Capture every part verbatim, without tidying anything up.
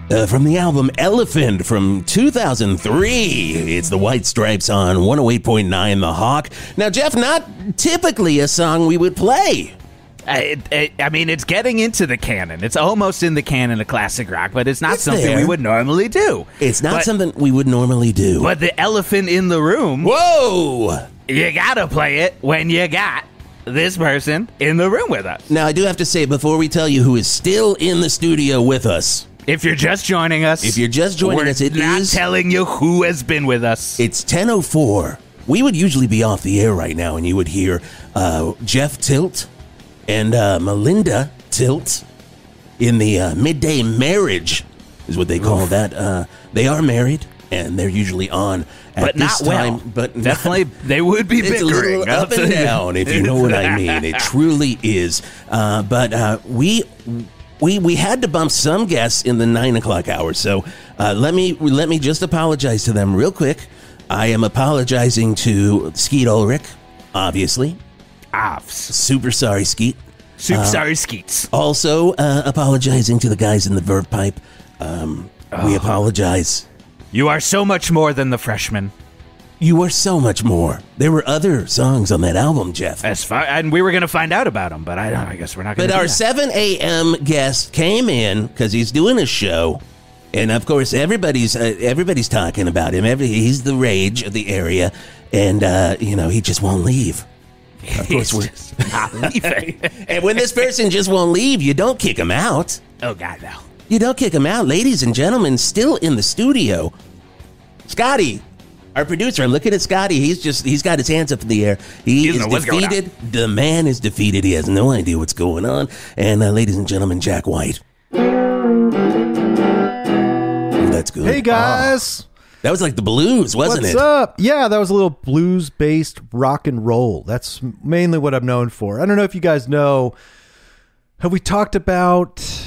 Uh, from the album Elephant from two thousand three. It's the White Stripes on one oh eight point nine The Hawk. Now, Jeff, not typically a song we would play. I, I, I mean, it's getting into the canon. It's almost in the canon of classic rock, but it's not It's something there. we would normally do. It's not But- something we would normally do. But the elephant in the room, Whoa! you gotta play it when you got this person in the room with us. Now, I do have to say, before we tell you who is still in the studio with us, If you're just joining us, If you're just joining we're us, it not is- telling you who has been with us. it's ten oh four. We would usually be off the air right now, and you would hear uh, Jeff Tilt and uh, Melinda Tilt in the uh, midday marriage, is what they call that. Uh, they are married, and they're usually on at but this not time. well. But Definitely, they would be it's a bickering. little I'll up tell and you. down, if you know what I mean. It truly is. Uh, but uh, we. We we had to bump some guests in the nine o'clock hour, so uh, let me let me just apologize to them real quick. I am apologizing to Skeet Ulrich, obviously. Offs. Super sorry, Skeet. Soup Uh, sorry skeets. Also uh, apologizing to the guys in the verb pipe. Um, We apologize. You are so much more than the freshman. You are so much more. There were other songs on that album, Jeff. As far, and we were going to find out about them, but I don't. I guess we're not going But to. our seven a.m. guest came in because he's doing a show, and of course everybody's uh, everybody's talking about him. Every, he's the rage of the area, and uh, you know he just won't leave. Of course, we're not leaving. And when this person just won't leave, you don't kick him out. Oh God, no! You don't kick him out, ladies and gentlemen. Still in the studio, Scotty. Our producer, I'm looking at Scotty. He's just, he's got his hands up in the air. He, He is doesn't know what's going defeated. The man is defeated. He has no idea what's going on. And uh, ladies and gentlemen, Jack White. Oh, that's good. Hey, guys. Oh, that was like the blues, wasn't What's it? up? Yeah, that was a little blues-based rock and roll. That's mainly what I'm known for. I don't know if you guys know, have we talked about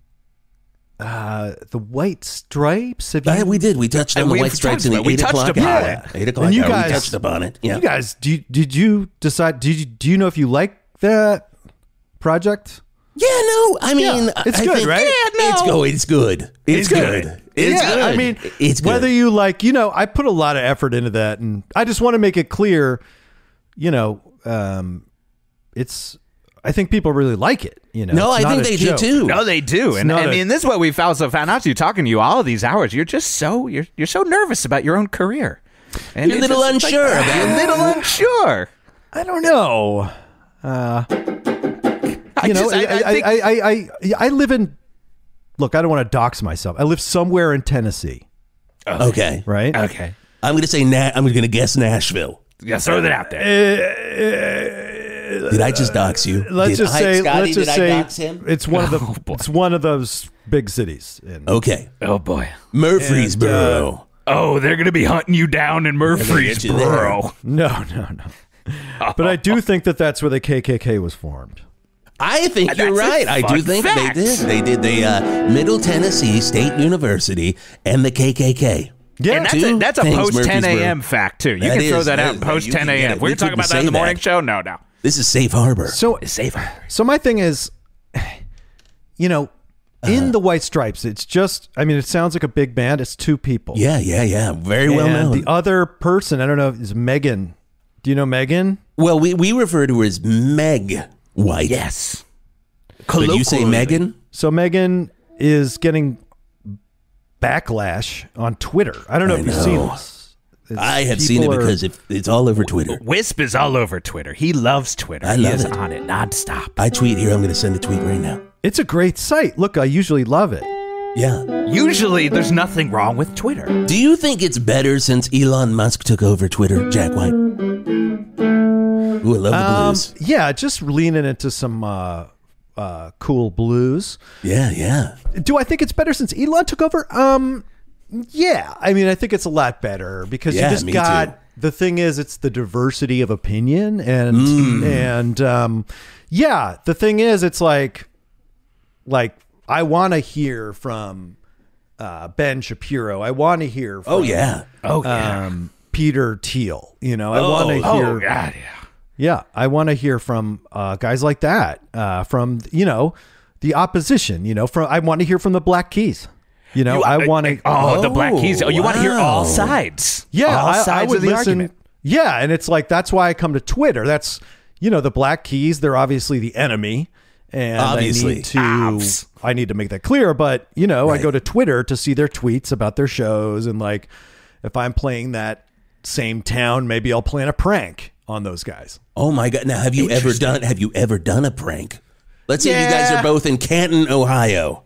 uh, the White Stripes? Have you, Uh, we did. We touched on And the we've White Stripes talked in the about- we eight touched o'clock upon hour. it. Eight o'clock And you hour. guys- we touched upon it. Yeah. You guys, do you, did you decide, did you, do you know if you like that project? Yeah, no, I mean, Yeah, it's I good, think- right? Yeah, no. It's good. It's good. It's, It's good. good. It's yeah, good. I mean, it's good. whether you like, you know, I put a lot of effort into that, and I just want to make it clear, you know, um, it's, I think people really like it. You know, No, It's I not think a they joke. do too. No, they do, It's and not I a- mean, this is what we found so found out to you talking to you all of these hours. You're just so you're you're so nervous about your own career, and You're a it's little just like, unsure ah, about You're a it. little unsure. I don't know. Uh, I you know, just, I, I, I, think, I, I, I, I live in, look, I don't want to dox myself. I live somewhere in Tennessee, Okay. right? okay. I'm going to say, Na- I'm going to guess Nashville. Yeah, throw that out there. Did I just dox you? Let's Did just I- say, Scotty, let's just did say, I dox him? it's one of the, Oh, boy. it's one of those big cities. In, Okay. Oh boy. Murfreesboro. Oh, they're gonna be hunting you down in get you Murfreesboro. No, no, no. But I do think that that's where the K K K was formed. I think That's you're a right. I do fun think fact. they did. They did the uh, Middle Tennessee State University and the K K K. Yeah, And that's Two a, that's a things, post ten Murfreesboro. a.m. fact too. You That can throw is- that that out is- post you can ten get a.m. it. We're We talking couldn't about that in say the morning that. show. No, no. This is safe harbor. So, Safe harbor. so my thing is, you know, in the White Stripes, it's just, I mean, it sounds like a big band. It's two people. yeah, yeah, yeah. Very well And known. the other person, I don't know, is Megan. Do you know Megan? well, we, we refer to her as Meg White. Yes. But you say Colloquially. Megan? So Megan is getting backlash on Twitter. I don't know I if you've seen know. this. It's- I have seen it people are- because it, it's all over Twitter. Wisp is all over Twitter. He loves Twitter. I he love is it. on it nonstop. I tweet here. I'm going to send a tweet right now. it's a great site. Look, I usually love it. Yeah. Usually, there's nothing wrong with Twitter. Do you think it's better since Elon Musk took over Twitter, Jack White? Ooh, I love the Um, blues. yeah, just leaning into some uh, uh, cool blues. Yeah, yeah. Do I think it's better since Elon took over? Um, yeah. I mean, I think it's a lot better because Yeah, you just me got too. the thing is it's the diversity of opinion and Mm. and um, yeah, the thing is it's like like I want to hear from uh, Ben Shapiro. I want to hear from Oh, yeah. Oh, yeah. um, Peter Thiel. You know, I want to Oh, hear. oh, God, yeah. Yeah, I want to hear from uh, guys like that. Uh, from you know the opposition. You know, from I want to hear from the Black Keys. You know, You- I want to. Oh, the Black Keys. Oh, you want to hear all wow. sides. Yeah, all I, sides I would of the listen. argument. Yeah, and it's like that's why I come to Twitter. That's you know the Black Keys. They're obviously the enemy, and Obviously. I need to. Obs. I need to make that clear. But you know, I Right. go to Twitter to see their tweets about their shows, and like if I'm playing that same town, maybe I'll plan a prank on those guys. Oh my God! Now, have you ever done? Have you ever done a prank? Let's say you guys Yeah. are both in Canton, Ohio.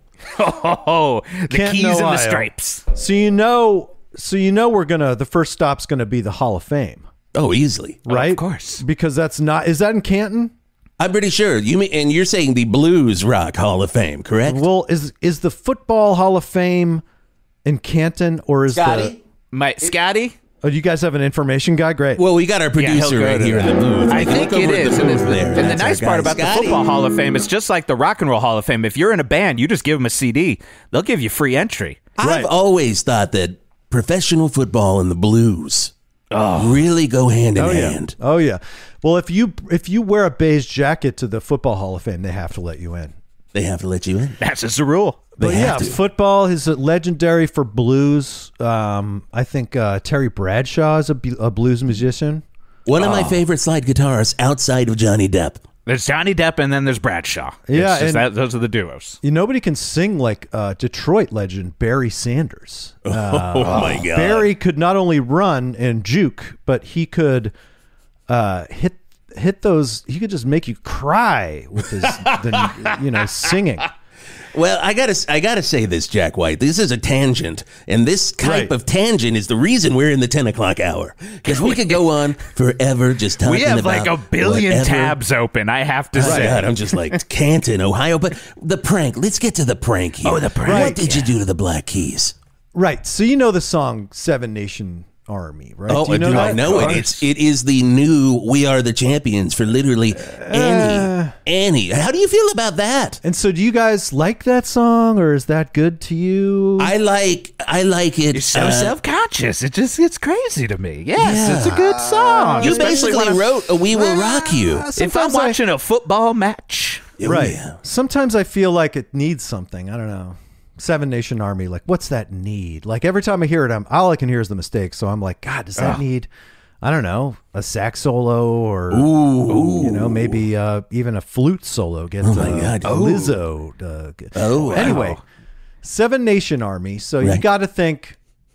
Oh, the Canton, keys and Ohio. the stripes. So you know, so you know, we're gonna. The first stop's gonna be the Hall of Fame, Oh, easily. right? of course. because that's not. Is that in Canton? I'm pretty sure you mean, and you're saying the Blues Rock Hall of Fame, correct? Well, is is the Football Hall of Fame in Canton, or is the? Scotty? My Scotty. Oh, you guys have an information guy? Great. Well, we got our Yeah, producer he'll go right to here in that. the booth. I We can think look it over at is. the And, booth the, there. and the That's our nice guy, part about the Scotty. Football Hall of Fame, it's just like the Rock and Roll Hall of Fame. If you're in a band, you just give them a C D. They'll give you free entry. I've Right. always thought that professional football and the blues really go hand in Oh yeah. hand. Oh yeah. Well, if you if you wear a beige jacket to the Football Hall of Fame, they have to let you in. They have to let you in. That's just a rule. But They yeah, have to. football is legendary for blues. Um, I think uh, Terry Bradshaw is a, bu- a blues musician. One of my Oh. favorite slide guitarists outside of Johnny Depp. There's Johnny Depp and then there's Bradshaw. Yeah, It's just and- that, those are the duos. You nobody can sing like uh, Detroit legend Barry Sanders. Uh, oh my God. Barry could not only run and juke, but he could uh, hit hit those. He could just make you cry with his, the, you know, singing. Well, I gotta, I gotta say this, Jack White. This is a tangent, and this type Right. of tangent is the reason we're in the ten o'clock hour. Because we could go on forever just talking We have about like a billion whatever. tabs open, I have to Oh, say. God, I'm just like Canton, Ohio. But the prank. Let's get to the prank here. Oh, the prank, What did you do to the Black Keys? Right. So you know the song Seven Nation Army, right? Oh, do you know do that? I know it? It's it is the new "We Are the Champions" for literally any any. How do you feel about that? And so do you guys like that song, or is that good to you? I like I like it. You're so uh, self-conscious. It just it's crazy to me. Yes, Yeah. it's a good song. You especially basically when I'm- wrote a "We Will Rock You." Uh, If I'm sometimes I- watching a football match, Oh, right. yeah. Sometimes I feel like it needs something. I don't know. Seven Nation Army, like what's that need? Like every time I hear it, I'm all I can hear is the mistake. So I'm like, God, does that need? I don't know, a sax solo or Ooh. you know, maybe uh, even a flute solo. Get Oh, my uh, God. a Lizzo. Uh, get- Oh, wow. anyway, Seven Nation Army. So you Right. got to think.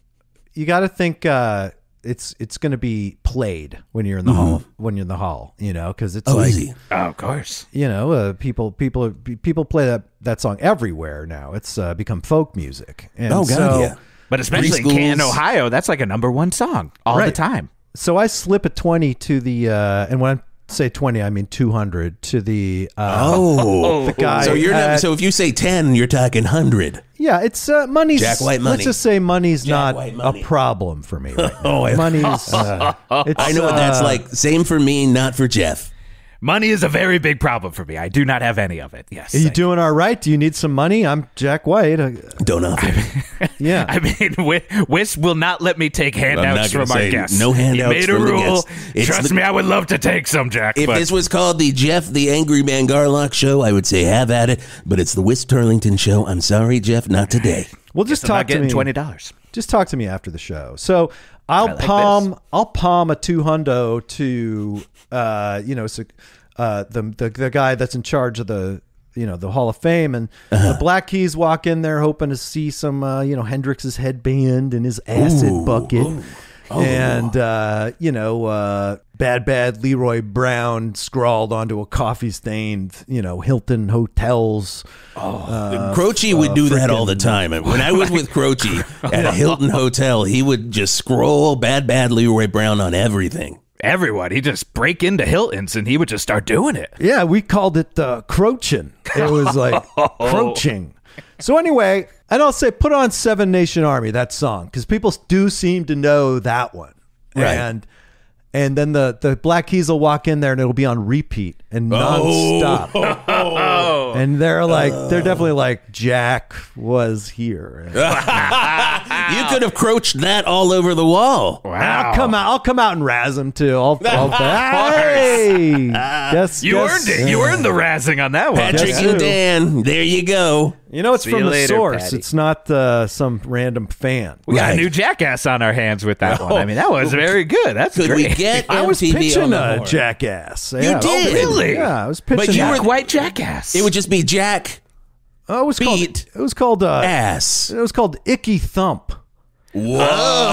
You got to think. Uh, it's it's going to be played when you're in the hall. When you're in the hall, you know, because it's Mm-hmm. Oh, like easy. oh, of course. you know, uh, people people people play that that song everywhere now. It's uh, become folk music. And Oh, God, so, yeah. But especially in Preschools. Canton, Ohio, that's like a number one song all the Right. time. So I slip a twenty to the, uh, and when I say twenty, I mean two hundred to the. Uh, Oh, the guy. so you're at- not, so if you say ten, you're talking hundred. yeah, it's uh, money's. Jack White money. Let's just say money's not White money. a problem for me. Right now. Oh, I- money's. Uh, it's, I know what that's uh, like. Same for me, not for Jeff. Money is a very big problem for me. I do not have any of it. Yes. Are you I- doing all right? Do you need some money? I'm Jack White. Uh, Don't offer. yeah. I mean, Whi- Wisp will not let me take handouts gonna from our say guests. no handouts He made a from the rule. guests. It's Trust the- me, I would love to take some, Jack. If but this was called the Jeff the Angry Man Garlock Show, I would say have at it. But it's the Wisp Turlington Show. I'm sorry, Jeff, not today. Well, just I'm not talk to getting me. twenty dollars. Just talk to me after the show. So I'll like palm this. I'll palm a two hundo to uh you know so, uh the, the the guy that's in charge of the you know the Hall of Fame, and the Black Keys walk in there hoping to see some uh, you know Hendrix's headband and his acid Ooh, bucket. ooh. And uh, you know, uh, bad, bad Leroy Brown scrawled onto a coffee-stained, you know, Hilton Hotels. Croce would do that all the frickin- time. When I was with Croce at a Hilton Hotel, he would just scroll bad, bad Leroy Brown on everything. Everyone, he just break into Hilton's and he would just start doing it. Yeah, we called it uh, croaching. It was like croaching. So anyway, and I'll say put on Seven Nation Army, that song, because people do seem to know that one. Right. And and then the, the Black Keys will walk in there and it'll be on repeat and nonstop. Oh, And they're like, they're definitely like, Jack was here. You could have croached that all over the wall. wow. I'll come out. I'll come out and razz him too. I'll, I'll hey, guess You guess- earned it. You earned the razzing on that one. Patrick Guess and who? Dan, there you go. You know, it's See from you the later, source. Patty. It's not uh, some random fan. We got Right. a new Jackass on our hands with that one. I mean, that was very good. That's Could great. we get I was M T V on pitching the a horn? Jackass. You Yeah. did? Oh, really? Yeah, I was pitching. But you that. were- White Jackass. It would just be Jack Oh, it was called. beat It was called. Uh, ass. it was called Icky Thump. What?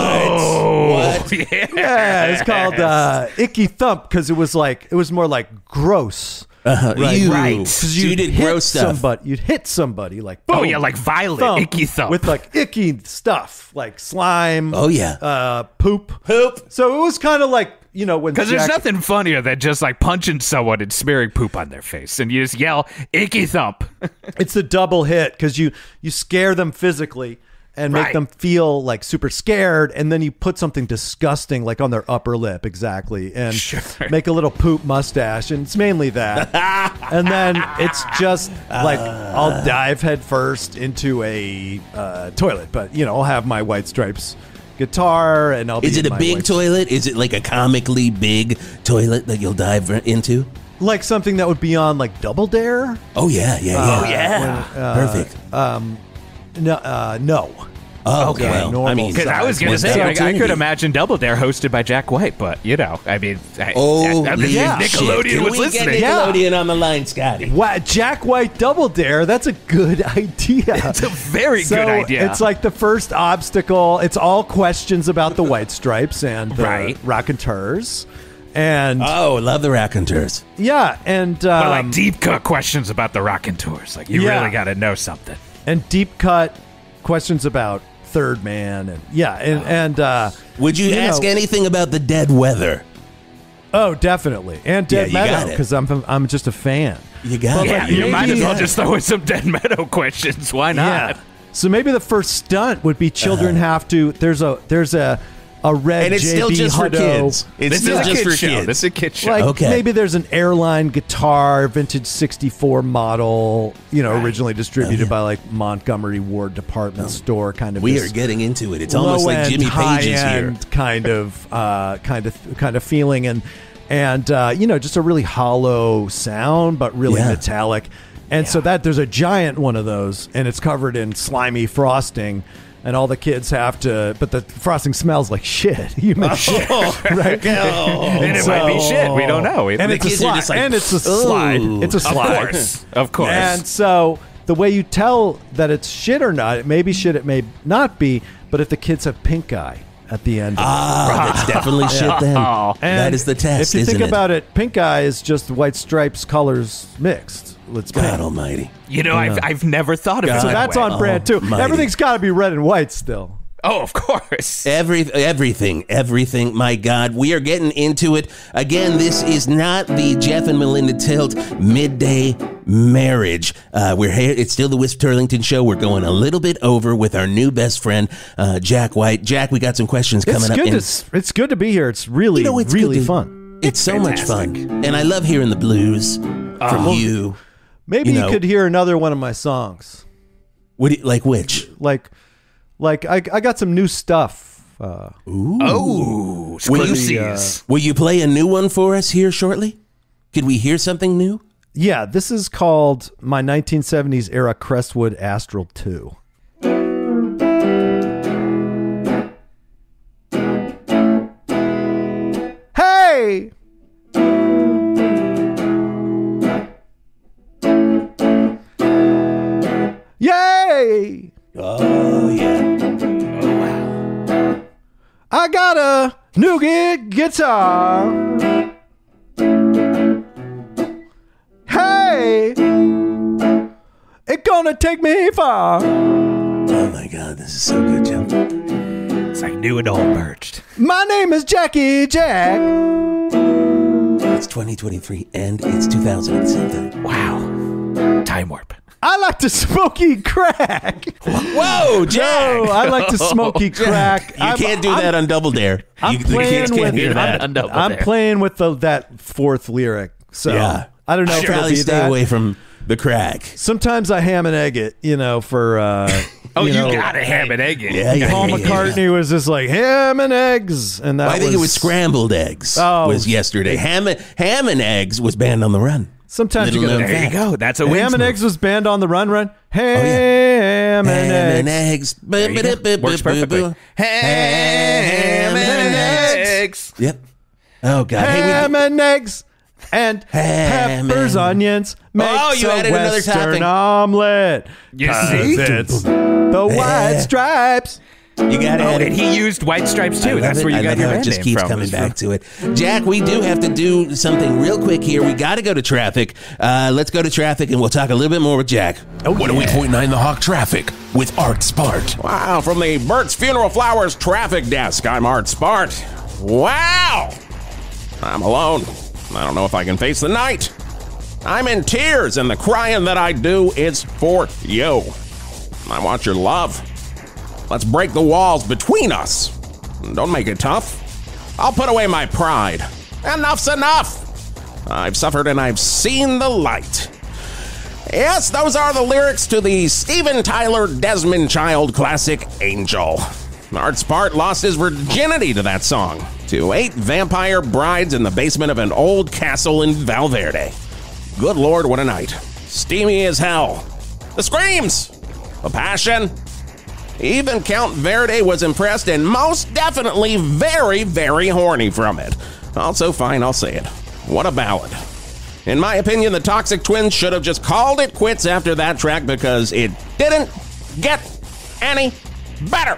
Oh, What? yeah. Yeah, it's called uh, Icky Thump because it was like it was more like gross. Uh, Right. you, Right. So you you did hit gross stuff. Somebody, you'd hit somebody like boom, Oh, yeah, like violent, icky thump. with like icky stuff like slime. Oh, yeah. uh, poop. Poop. So it was kind of like you know when Because there's Jack- nothing funnier than just like punching someone and smearing poop on their face, and you just yell "icky thump." It's a double hit because you you scare them physically and make Right. them feel like super scared, and then you put something disgusting like on their upper lip exactly, and Sure. make a little poop mustache, and it's mainly that. And then it's just like I'll dive head first into a uh, toilet, but you know I'll have my White Stripes guitar, and I'll. Is be it in a my big White- toilet? Is it like a comically big toilet that you'll dive r- into? like something that would be on like Double Dare? Oh, yeah, yeah, yeah. Oh, yeah. Uh, Perfect. No, uh, no. Oh, okay. well, I Normal mean, Because I was going to Missed say, I, I opportunity. could imagine Double Dare hosted by Jack White, but you know, I mean, I, Oh, I, I, yeah. Nickelodeon Can was we listening. get Nickelodeon on the line, Scotty? Wow, Jack White Double Dare. That's a good idea. It's a very So good idea. It's like the first obstacle. It's all questions about the White Stripes and the Right. Raconteurs. And Oh, love the raconteurs. yeah, and um, but like deep cut questions about the rockin' tours. Like you Yeah. really got to know something. and deep cut questions about Third Man, and yeah, and and uh, Would you, You ask know- anything about the dead weather? oh, definitely, and Yeah, Dead you got Meadow it. because I'm I'm just a fan. You got Well, it. Yeah, like, you maybe- might as well yeah. just throw in some Dead Meadow questions. Why not? Yeah. So maybe the first stunt would be children have to. There's a there's a a red And it's J B still just for Hutto. kids. It's This still is a just kid for show. kids. This is a kid show. Like Okay. maybe there's an airline guitar, vintage sixty-four model, you know, originally distributed Oh, yeah. by like Montgomery Ward department store kind of. We this are getting into it. It's almost like low-end, Jimmy Page is here. high-end kind of uh, kind of kind of feeling, and and uh, you know, just a really hollow sound, but really Yeah. metallic. And so that there's a giant one of those, and it's covered in slimy frosting. And all the kids have to, but the frosting smells like shit. You make shit, right? and it might be shit. We don't know. We- And the it's a kids are slide. just like, and it's a "Ooh." slide. It's a Of slide. course. Of course. And so the way you tell that it's shit or not, it may be shit, it may not be. But if the kids have pink eye at the end, of it. Ah, that's definitely shit then. Oh. And that is the test, If you isn't think it? about it, pink eye is just White Stripes colors mixed. Let's God pink. almighty. you know, I've, I've never thought of it God. So that that's way. on brand too. Almighty. Everything's got to be red and white still. Oh, of course. Every, everything, everything. My God, we are getting into it. Again, this is not the Jeff and Melinda Tilt midday marriage. Uh, we're here. It's still the Wisp Turlington show. We're going a little bit over with our new best friend, uh, Jack White. Jack, we got some questions It's coming up. good. and- To, it's good to be here. It's really, You know, it's really good to- fun. It's so much fantastic. fun. And I love hearing the blues from you. Maybe You you, know- could hear another one of my songs. What do you, like which? Like, like I, I got some new stuff. Uh, Oh, Will you, exclusives. will you play a new one for us here shortly? Could we hear something new? yeah, this is called my nineteen seventies era Crestwood Astral two. Hey! Yay! Oh, yeah. I got a new gu- guitar. Hey, it gonna take me far. Oh, my God. This is so good, Jeff. It's like new and old merged. My name is Jackie Jack. It's twenty twenty-three and it's two thousand seven. Wow. Time warp. I like to smoky crack. Whoa, Jack! No, I like to smoky crack. You can't do that on Double Dare. I'm You, the playing kids can't with- hear that. I'm, double I'm there. playing with the that fourth lyric, so Yeah. I don't know I'd if it'll probably be stay that. away from the crack. Sometimes I ham and egg it, you know, for uh, Oh, you, know, got a ham and egg it. Yeah, yeah, Paul yeah, yeah. McCartney was just like ham and eggs, and that Well, I think was, it was scrambled eggs. Oh. was yesterday. Ham and, ham and eggs was banned on the run. Sometimes Little you known gotta. There you go. That's a Ham wings and move. Eggs was banned on the Run Run. Ham Ham and and Eggs. eggs. There you go. Works perfectly. Ham and eggs. Yep. Oh, God. Hey, we, Ham and eggs and Ham peppers, and- onions. Makes Oh, you a added another Western topping. omelet. You 'Cause see? it's the white stripes. you got to Oh, add and it. he used White Stripes, I too. love That's it. where you I got love your how band it just name keeps from. coming is back from- to it. Jack, we do have to do something real quick here. We got to go to traffic. Uh, let's go to traffic, and we'll talk a little bit more with Jack. one oh eight point nine The Hawk Traffic with Art Spart. Wow, from the Burt's Funeral Flowers traffic desk, I'm Art Spart. Wow! I'm alone. I don't know if I can face the night. I'm in tears, and the crying that I do is for you. I want your love. Let's break the walls between us. Don't make it tough. I'll put away my pride. Enough's enough. I've suffered and I've seen the light. Yes, those are the lyrics to the Steven Tyler Desmond Child classic, Angel. Art Spart lost his virginity to that song, to eight vampire brides in the basement of an old castle in Valverde. Good Lord, what a night. Steamy as hell. The screams, the passion. Even Count Verde was impressed and most definitely very, very horny from it. Also, fine, I'll say it. What a ballad. In my opinion, the Toxic Twins should have just called it quits after that track because it didn't get any better.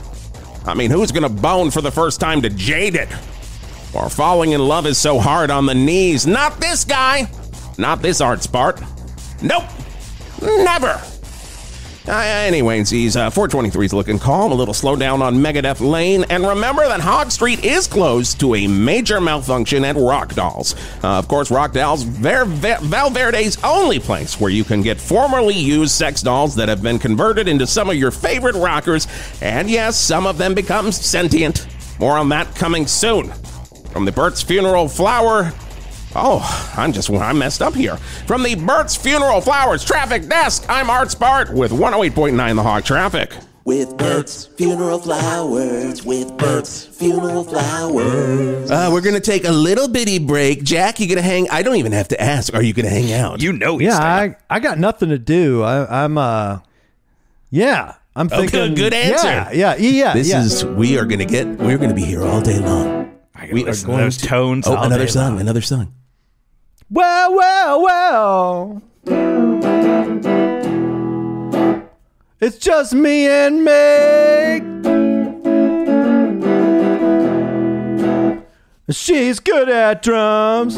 I mean, who's gonna bone for the first time to Jaded? Or Falling in Love is so hard on the knees? Not this guy. Not this Art Spart. Nope. Never. Uh, anyways, he's uh, four twenty-three's looking calm, a little slow down on Megadeth Lane, and remember that Hog Street is closed to a major malfunction at Rock Dolls. Uh, of course, Rock Dolls, Ver- Ver- Valverde's only place where you can get formerly used sex dolls that have been converted into some of your favorite rockers, and yes, some of them become sentient. More on that coming soon. From the Burt's Funeral Flower... Oh, I'm just, I'm messed up here. From the Burt's Funeral Flowers traffic desk, I'm Art Spart with one oh eight point nine The Hawk Traffic. With Burt's Funeral Flowers, with Burt's Funeral Flowers. Uh, we're going to take a little bitty break. Jack, you going to hang? I don't even have to ask. Are you going to hang out? You know he's Yeah, staying. I, I got nothing to do. I, I'm, uh, yeah, I'm Okay, thinking. good answer. Yeah, yeah, yeah. This yeah. is, we are going to get, we're going to be here all day long. I gotta We are listen to going those to- tones Oh, all another day song, long. another song. Well, well, well. It's just me and Meg. She's good at drums. I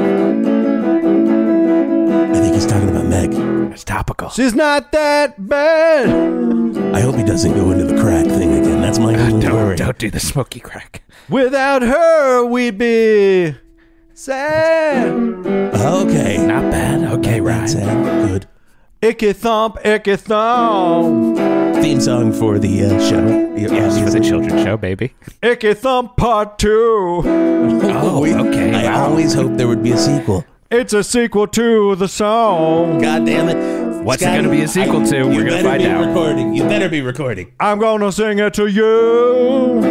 think he's talking about Meg. It's topical. She's not that bad. I hope he doesn't go into the crack thing again. That's my only worry. Don't, don't do the smoky crack. Without her, we'd be sad. Okay. Not bad. Okay, That's right. it. Good. Icky thump, icky thump. Theme song for the uh, show. Yes, for the children's show, baby. Icky thump part two. Oh, okay. I wow. always hoped there would be a sequel. It's a sequel to the song. God damn it. What's it Scotty, gonna be a sequel to? you We're gonna better find be out. Recording. You better be recording. I'm gonna sing it to you.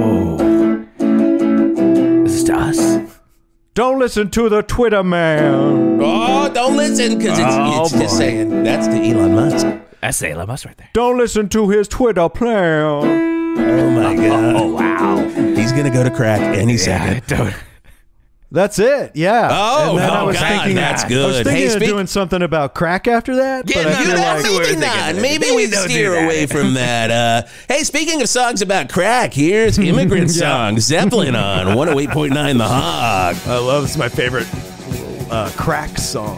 This is to us. Don't listen to the Twitter man. Oh, don't listen, because it's, Oh, it's just boy. saying. That's to Elon Musk. That's Elon Musk right there. Don't listen to his Twitter plan. Oh, my God. Oh, wow. He's going to go to crack any Yeah, second. don't. That's it. Yeah. Oh, And then I oh, was God, thinking, that's I was good. thinking Hey, of speak- doing something about crack after that. Yeah, but I you feel know, like, maybe maybe not. not. Maybe Maybe we don't do steer that. away from that. Uh, hey, speaking of songs about crack, here's Immigrant Song, Zeppelin on one oh eight point nine The Hog. I love this. Is my favorite uh, crack song.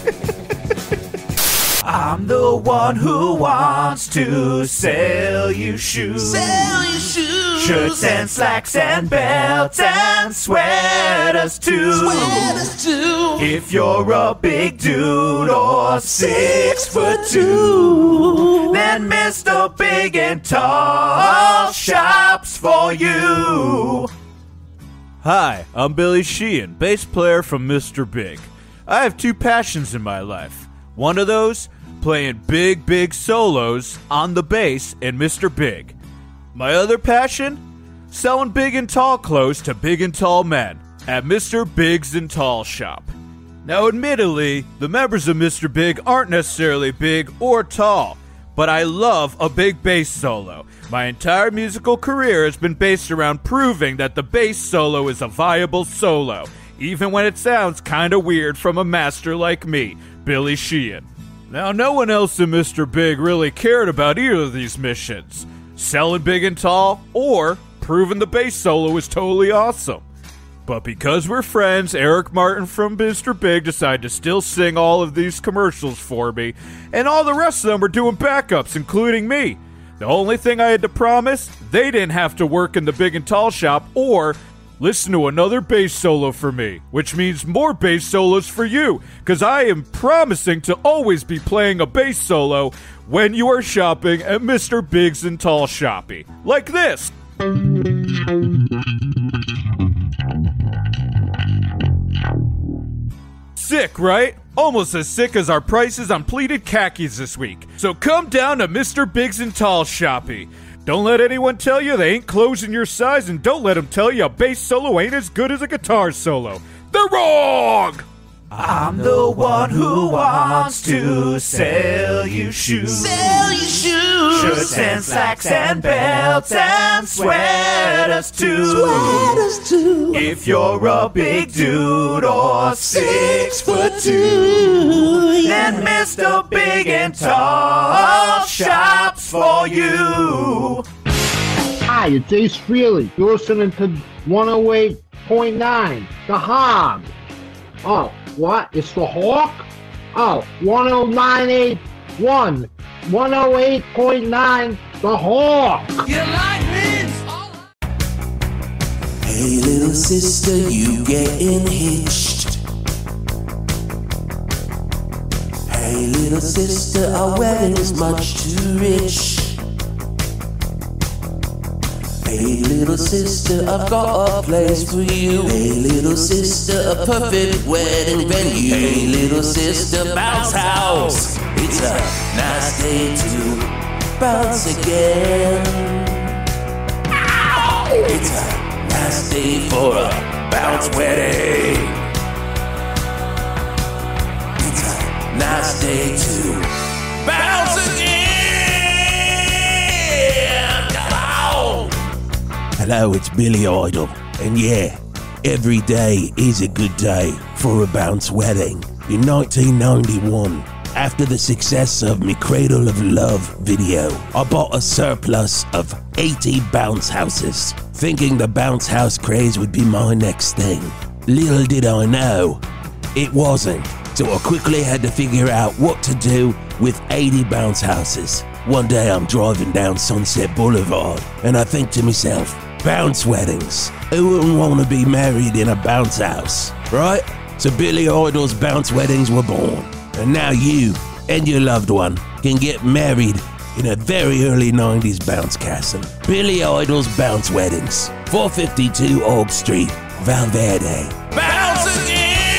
I'm the one who wants to sell you shoes. Sell your shoes. Shirts and slacks and belts and sweaters too. Sweaters too. If you're a big dude or six foot two, then Mister Big and Tall shops for you. Hi, I'm Billy Sheehan, bass player from Mister Big. I have two passions in my life. One of those, playing big, big solos on the bass in Mister Big. My other passion, selling big and tall clothes to big and tall men at Mister Big's and Tall Shop. Now, admittedly, the members of Mister Big aren't necessarily big or tall, but I love a big bass solo. My entire musical career has been based around proving that the bass solo is a viable solo, even when it sounds kinda weird from a master like me, Billy Sheehan. Now, no one else in Mister Big really cared about either of these missions, selling big and tall, or proving the bass solo was totally awesome. But because we're friends, Eric Martin from Mister Big decided to still sing all of these commercials for me, and all the rest of them were doing backups, including me. The only thing I had to promise, they didn't have to work in the Big and Tall shop or listen to another bass solo for me, which means more bass solos for you, because I am promising to always be playing a bass solo when you are shopping at Mister Big's and Tall Shoppy. Like this. Sick, right? Almost as sick as our prices on pleated khakis this week. So come down to Mister Big's and Tall Shoppy. Don't let anyone tell you they ain't clothes in your size, and don't let them tell you a bass solo ain't as good as a guitar solo. They're wrong! I'm the one who wants to sell you shoes. Sell you shoes. Shirts and slacks and belts and sweaters too. Sweaters too. If you're a big dude or six foot two, then Mister Big and Tall shops for you. Hi, it's Ace Frehley. You're listening to one oh eight point nine, The Hog. Oh, what? It's The Hawk? Oh, one oh nine eight one. one oh eight point nine, The Hawk. You like me? Hey, little sister, you getting hitched. Hey, little sister, our wedding's much too rich. Hey, little sister, I've got a place for you. Hey, little sister, a perfect wedding venue. Hey, little sister, bounce house. It's a nice day to bounce again. Ow! It's a nice day for a bounce wedding. It's a nice day to bounce again. Hello, it's Billy Idol, and yeah, every day is a good day for a bounce wedding. In nineteen ninety-one, after the success of me Cradle of Love video, I bought a surplus of eighty bounce houses, thinking the bounce house craze would be my next thing. Little did I know, it wasn't, so I quickly had to figure out what to do with eighty bounce houses. One day I'm driving down Sunset Boulevard, and I think to myself, bounce weddings. Who wouldn't want to be married in a bounce house, right? So Billy Idol's bounce weddings were born. And now you and your loved one can get married in a very early nineties bounce castle. Billy Idol's bounce weddings. four fifty-two Oak Street, Valverde. Bounce again!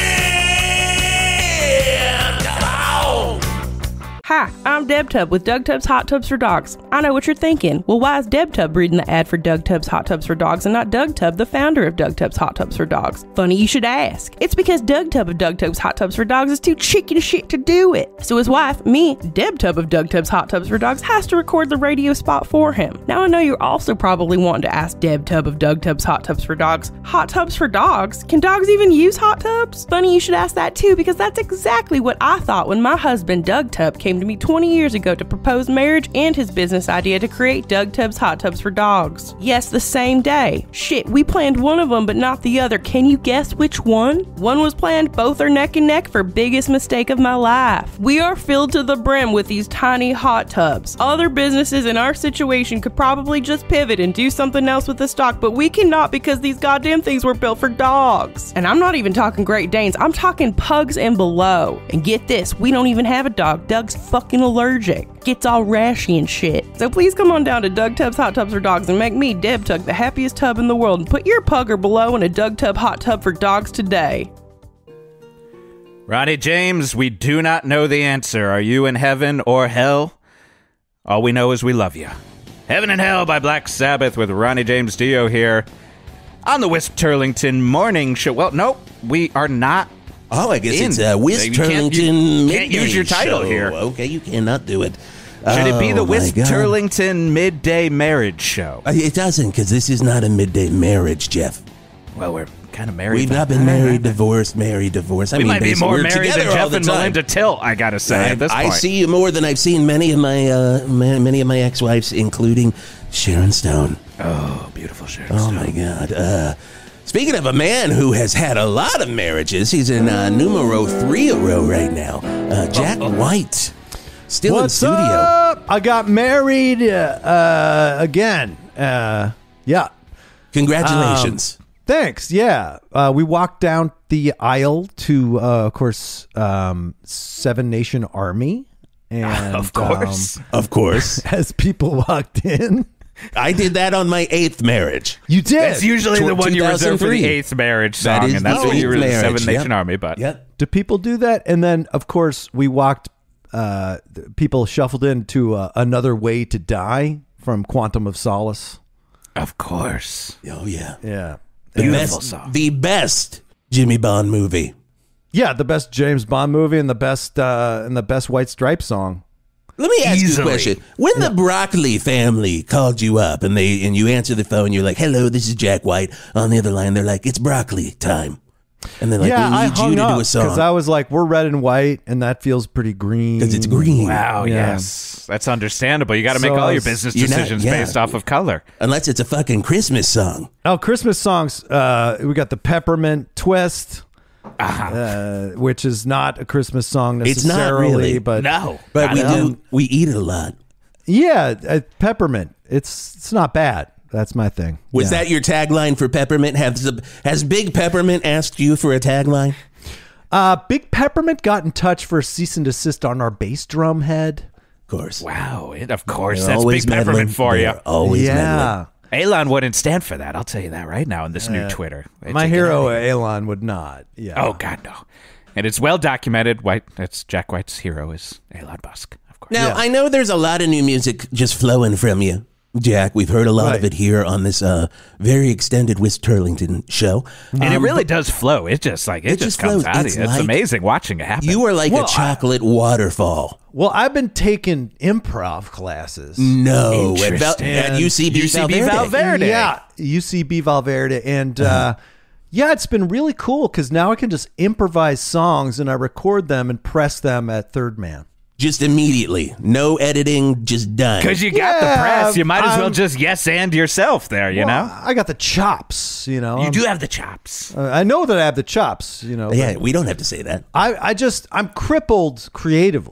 Hi, I'm Deb Tubb with Doug Tubbs Hot Tubs for Dogs. I know what you're thinking. Well, why is Deb Tubb reading the ad for Doug Tubbs Hot Tubs for Dogs and not Doug Tubb, the founder of Doug Tubbs Hot Tubs for Dogs? Funny you should ask. It's because Doug Tubb of Doug Tubbs Hot Tubs for Dogs is too chicken shit to do it. So his wife, me, Deb Tubb of Doug Tubbs Hot Tubs for Dogs, has to record the radio spot for him. Now I know you're also probably wanting to ask Deb Tubb of Doug Tubbs Hot Tubs for Dogs, hot tubs for dogs? Can dogs even use hot tubs? Funny you should ask that too, because that's exactly what I thought when my husband Doug Tubb came to me twenty years ago to propose marriage and his business idea to create Doug Tubbs Hot Tubs for Dogs. Yes, the same day. Shit, we planned one of them but not the other. Can you guess which one? One was planned, both are neck and neck for biggest mistake of my life. We are filled to the brim with these tiny hot tubs. Other businesses in our situation could probably just pivot and do something else with the stock, but we cannot because these goddamn things were built for dogs. And I'm not even talking Great Danes, I'm talking pugs and below. And get this, we don't even have a dog. Doug's fucking allergic. Gets all rashy and shit. So please come on down to Doug Tubbs Hot Tubs for Dogs and make me, Deb Tubb, the happiest tub in the world, and put your pug or below in a Doug Tubb Hot Tub for Dogs today. Ronnie James, we do not know the answer. Are you in heaven or hell? All we know is we love you. Heaven and Hell by Black Sabbath with Ronnie James Dio here on the Wisp Turlington Morning Show. Well, nope, we are not Oh, I guess In. it's uh, Whisp You can't- you Turlington can't use Midday your title Show. here. Okay, you cannot do it. Should it be the Oh, my Whisp God. Turlington Midday Marriage Show? Uh, It doesn't, because this is not a midday marriage, Jeff. Well, we're kind of married. We've then. not been married, divorced, married, divorced. I We mean, might be basically, more we're married than together all Jeff the and time. Melinda Till, I gotta say, I, at this I point. see you more than I've seen many of my uh, ma- many of my ex-wives, including Sharon Stone. Oh, beautiful Sharon Oh Stone. my God! Uh, speaking of a man who has had a lot of marriages, he's in uh, numero three a row right now. Uh, Jack White, still What's in studio. up? I got married uh, uh, again. Uh, yeah. Congratulations! Thanks. Yeah. Uh, we walked down the aisle to, uh, of course, um, Seven Nation Army. And, Of course. um, of course, as people walked in. I did that on my eighth marriage. You did. That's usually the Tw- one you reserve for the two thousand three. eighth marriage That song, is and that's the what you eighth were the marriage, Seven Nation yep. Army. But Yep. Do people do that? And then, of course, we walked, uh, th- people shuffled into uh, Another Way to Die from Quantum of Solace. of course, Oh yeah, Yeah. the Beautiful best, song. the best Jimmy Bond movie. Yeah, the best James Bond movie and the best uh, and the best White Stripes song. Let me ask you a Easily. question. When the Broccoli family called you up and they and you answer the phone, you're like, "Hello, this is Jack White." On the other line, they're like, "It's Broccoli time," and they're like, yeah, "We I need you hung to up do a song because I was like, "We're red and white, and that feels pretty green." because it's green." wow, Yeah. yes, that's understandable. You got to So make all I your was- business You're not- decisions yeah. based off of color. Unless it's a fucking Christmas song. Oh, Christmas songs. Uh, we got the Peppermint Twist, uh, which is not a Christmas song It's necessarily, not really. but No, But we not at all. do. We eat it a lot. yeah, uh, Peppermint. It's it's not bad. That's my thing. Was Yeah. that your tagline for Peppermint? Has the, has Big Peppermint asked you for a tagline? Uh, Big Peppermint got in touch for a cease and desist on our bass drum head. Of course. Wow, it, of course, They're that's always Big Peppermint meddling. for you. They're Always meddling. yeah, Elon wouldn't stand for that. I'll tell you that right now in this new Twitter. It's my a- hero Elon would not. Yeah. Oh God, no. And it's well documented. White. That's Jack White's hero is Elon Musk, of course. Now, Yeah. I know there's a lot of new music just flowing from you, Jack. We've heard a lot of Right. it here on this uh, very extended Whisp Turlington show. and it Um, really does flow. It just like it, It just just comes flows. out of It's you. It's like- amazing watching it happen. You are like Well, a chocolate waterfall. Well, I've been taking improv classes. No, at, Val- Interesting. at U C B, U C B Valverde. Valverde. Yeah, U C B Valverde. And uh, yeah, it's been really cool because now I can just improvise songs and I record them and press them at Third Man. Just immediately, no editing, just done. Because you got the Yeah, press, you might as well I'm- just yes and yourself there. You Well, know, I got the chops, you know. you I'm- do have the chops. uh, I know that I have the chops, you know. Yeah, but we don't have to say that. I, I just, I'm crippled creatively.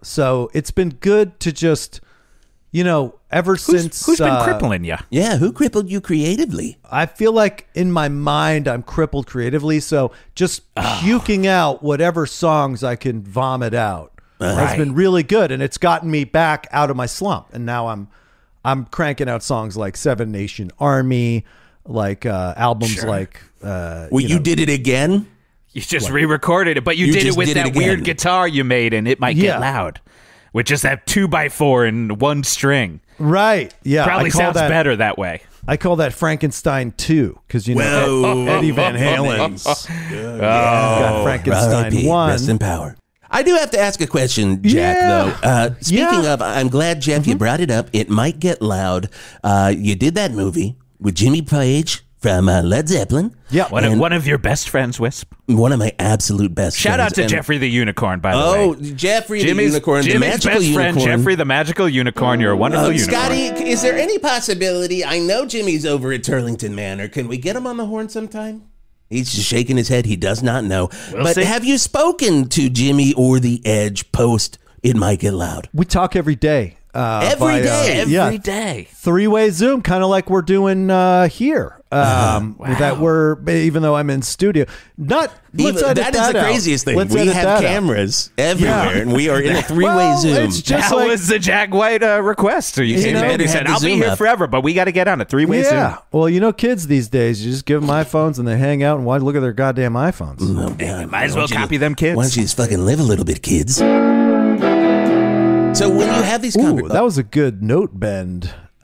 So it's been good to just, you know, ever Who's, since. who's been uh, crippling you? Yeah, who crippled you creatively? I feel like in my mind I'm crippled creatively, so just puking out whatever songs I can vomit out has been really good, and it's gotten me back out of my slump. And now I'm I'm cranking out songs like Seven Nation Army, like uh, albums Sure. like. Uh, Well, you, know, did it again? You just re-recorded it, but you, You did it just with did it that weird again. guitar you made, and it might Yeah. get loud. With just that two by four and one string, right? Yeah, probably I call sounds that, better that way. I call that Frankenstein two because you know Whoa. Eddie Van Halen's Oh, got Frankenstein R I P, one. Rest in power. I do have to ask a question, Jack, Yeah. though. Uh, speaking Yeah. Mm-hmm. of, I'm glad, Jeff, you brought it up. It might get loud. Uh, you did that movie with Jimmy Page from uh, Led Zeppelin. Yeah. One of, And one of your best friends, Wisp. one of my absolute best Shout friends. out to And- Jeffrey the Unicorn, by the Oh, way. Jeffrey Jimmy's, the Unicorn, Jimmy's the magical best unicorn. friend, Jeffrey the magical unicorn. You're a wonderful Uh, unicorn. Scotty, is there any possibility? I know Jimmy's over at Turlington Manor. Can we get him on the horn sometime? He's just shaking his head. He does not know. We'll but see. have you spoken to Jimmy or the Edge post It Might Get Loud? We talk every day. Uh, Every via- day? Every yeah, day. three-way Zoom, kind of like we're doing uh, here. Um, Wow. That we're even though I'm in studio, not let's Even- edit that is that the out. craziest thing. Let's we edit have that out. cameras everywhere, Yeah. and we are in a three-way Well, Zoom. it's just that like- was the Jack White uh, request. So you, You came know, in and we said, had the I'll be Zoom here up. forever, but we got to get on a three-way Yeah. Zoom. Well, you know, kids these days, you just give them iPhones and they hang out and watch, look at their goddamn iPhones. Oh, God. Might as Why well don't you- copy them kids. Why don't you just fucking live a little bit, kids? So when you have these Ooh, conversations, that was a good note bend.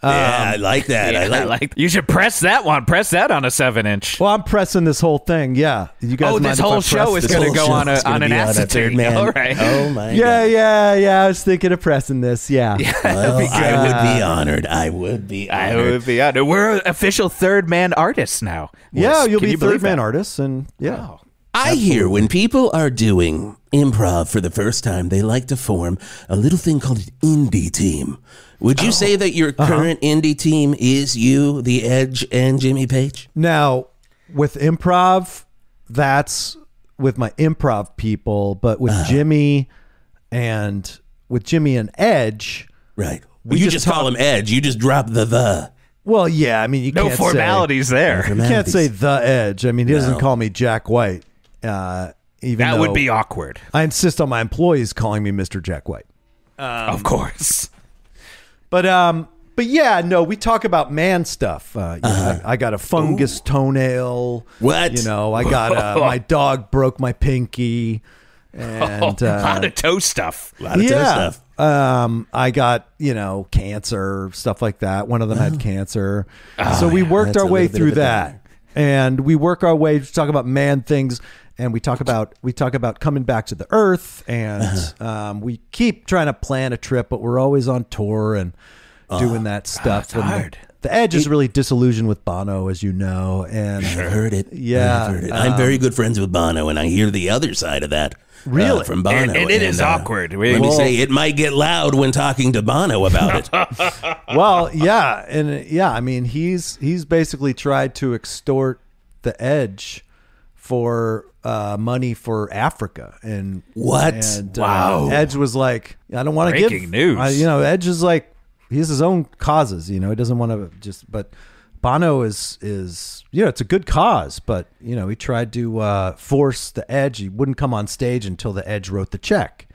yeah, I like that. Yeah, I like, I like. You should press that one. Press that on a seven inch. Well, I'm pressing this whole thing. Yeah, you guys. Oh, mind this if I whole press show is this? going to whole go show on, a, is gonna on an be on a acetate. third man. All right. Oh my Yeah, God. yeah, yeah. I was thinking of pressing this. Yeah. Well, I would be honored. I would be I honored. would be honored. We're official third man artists now. Yeah, Yes. you'll Can be you believe third man that? artists, and yeah. I hear when people are doing improv for the first time, they like to form a little thing called an indie team. Would you say that your current indie team is you, The Edge, and Jimmy Page? Now, with improv, that's with my improv people, but with Uh-huh. Jimmy and with Jimmy and Edge, Right. We you just just, call talk- him Edge. You just drop the the. well, yeah, I mean, you No can't formalities there. Say, you can't say the Edge. I mean, he doesn't No. call me Jack White. Uh, even That though would be awkward. I insist on my employees calling me Mister Jack White. Of course. But um, but yeah, no, we talk about man stuff. Uh, you know, I, I got a fungus toenail. What? You know, I got uh, my dog broke my pinky, and a uh, lot of toe stuff. A lot of toe yeah. stuff. Um, I got, you know, cancer, stuff like that. One of them had cancer. so we worked That's our a way little bit through of a that. downer. And we work our way to talk about man things, and we talk about we talk about coming back to the earth, and um, we keep trying to plan a trip, but we're always on tour and doing that stuff. it's And the- hard. The, Edge is really disillusioned with Bono, as you know, and I've heard it. Yeah, I've heard it. I'm very good friends with Bono, and I hear the other side of that. Really? uh, from Bono. And- and it is uh, awkward. We- let me Well- say, it might get loud when talking to Bono about it. well, yeah, and uh, yeah, I mean, he's he's basically tried to extort the Edge for uh, money for Africa, and What? And, Wow. uh, Edge was like, I don't want to give Breaking news. I, you know, Edge is like, he has his own causes. You know, he doesn't want to just. But Bono is is you know, it's a good cause, but you know, he tried to uh, force the Edge. He wouldn't come on stage until the Edge wrote the check.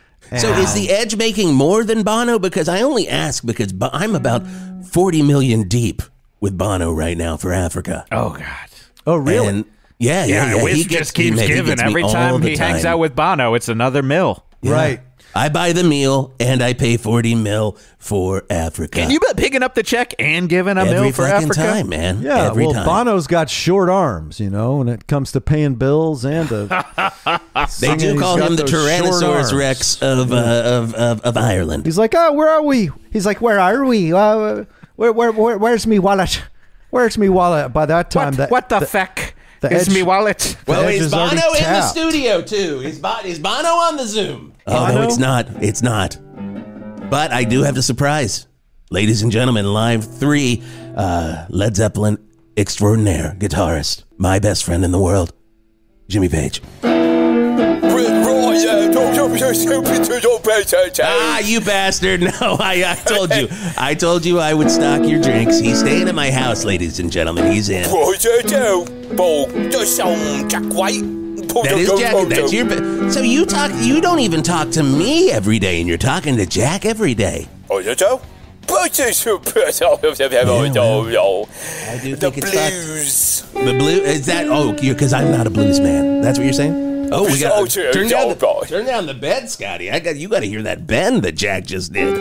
So is the Edge making more than Bono? Because I only ask because Bo- I'm about forty million deep with Bono right now for Africa. Oh, God. Oh, really? And yeah, yeah, Yeah, yeah. Wiz He gets- just keeps he- he giving. gets me Every all time the he hangs time. out with Bono, it's another mill. Yeah. Right. I buy the meal and I pay forty mil for Africa. Can you be picking up the check and giving a every mill for fucking Africa? time, man? Yeah, every well, time. Bono's got short arms, you know, when it comes to paying bills and to They singing, do he's call got him the those short Tyrannosaurus arms. Rex of, uh, of, of of Ireland. He's like, oh, where are we? He's like, where are we? Uh, where, where, where, where's me wallet? Where's me wallet? By that time, What, that, what the, feck the is Edge- me wallet? Well, Edge is is already Bono in the tapped. studio too? Is, Bo- is Bono on the Zoom? Oh Bono? no, it's not. It's not. But I do have the surprise, ladies and gentlemen. Live three, uh, Led Zeppelin extraordinaire guitarist, my best friend in the world, Jimmy Page. Ah, you bastard! No, I, I told you. I told you I would stock your drinks. He's staying at my house, ladies and gentlemen. He's in. That is Jack. That's your. ba- So you talk. You don't even talk to me every day, and you're talking to Jack every day. I do think it's blues. fucked. The blue is that? Oh, because I'm not a blues man. That's what you're saying. Oh, we got turn down the turn down the bed, Scotty. I got you. Got to hear that bend that Jack just did.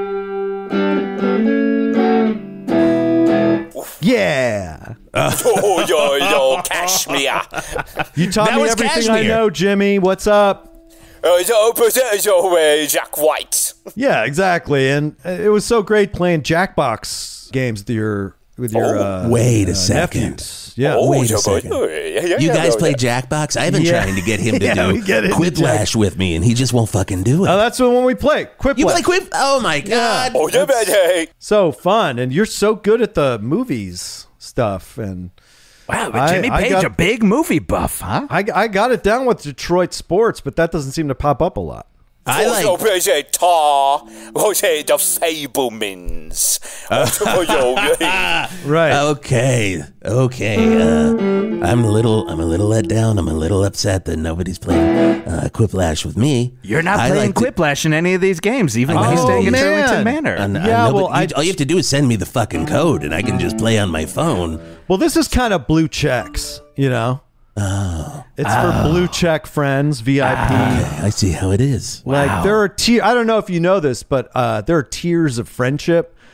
yeah. Oh, yo, yo, Cashmere. You taught That me was everything I Cashmere. know, Jimmy. What's up? Uh, so, so, uh, Jack White. Yeah, exactly. And uh, it was so great playing Jackbox games with your with your. Uh, Wait a uh, second. nephews. Yeah. Oh, Wait a so good. second. Oh, yeah, yeah, You yeah, guys no, play yeah. Jackbox? I've been Yeah. trying to get him to Yeah, we get do into Quiplash with me, and he just won't fucking do it. Oh, that's the one we play. Quip. you play Quip? Oh my god! Oh, yeah, man, hey. So fun, and you're so good at the movies stuff, and Wow, but I- Jimmy I Page, got- a big movie buff, huh? I, I got it down with Detroit sports, but that doesn't seem to pop up a lot. I like. Oh, so, tar. Oh, say the Fablemans. Oh, yo, yeah. Right. Okay, okay. Uh, I'm a little, I'm a little let down. I'm a little upset that nobody's playing uh, Quiplash with me. You're not I playing like to- Quiplash in any of these games, even when Oh, he's staying in man. Turlington Manor. And I Yeah, know, well, but you- I- all you have to do is send me the fucking code, and I can just play on my phone. Well, this is kind of blue checks, you know. Oh. It's for blue check friends, V I P. Okay, I see how it is. Like there are tier. I don't know if you know this, but uh, there are tiers of friendship,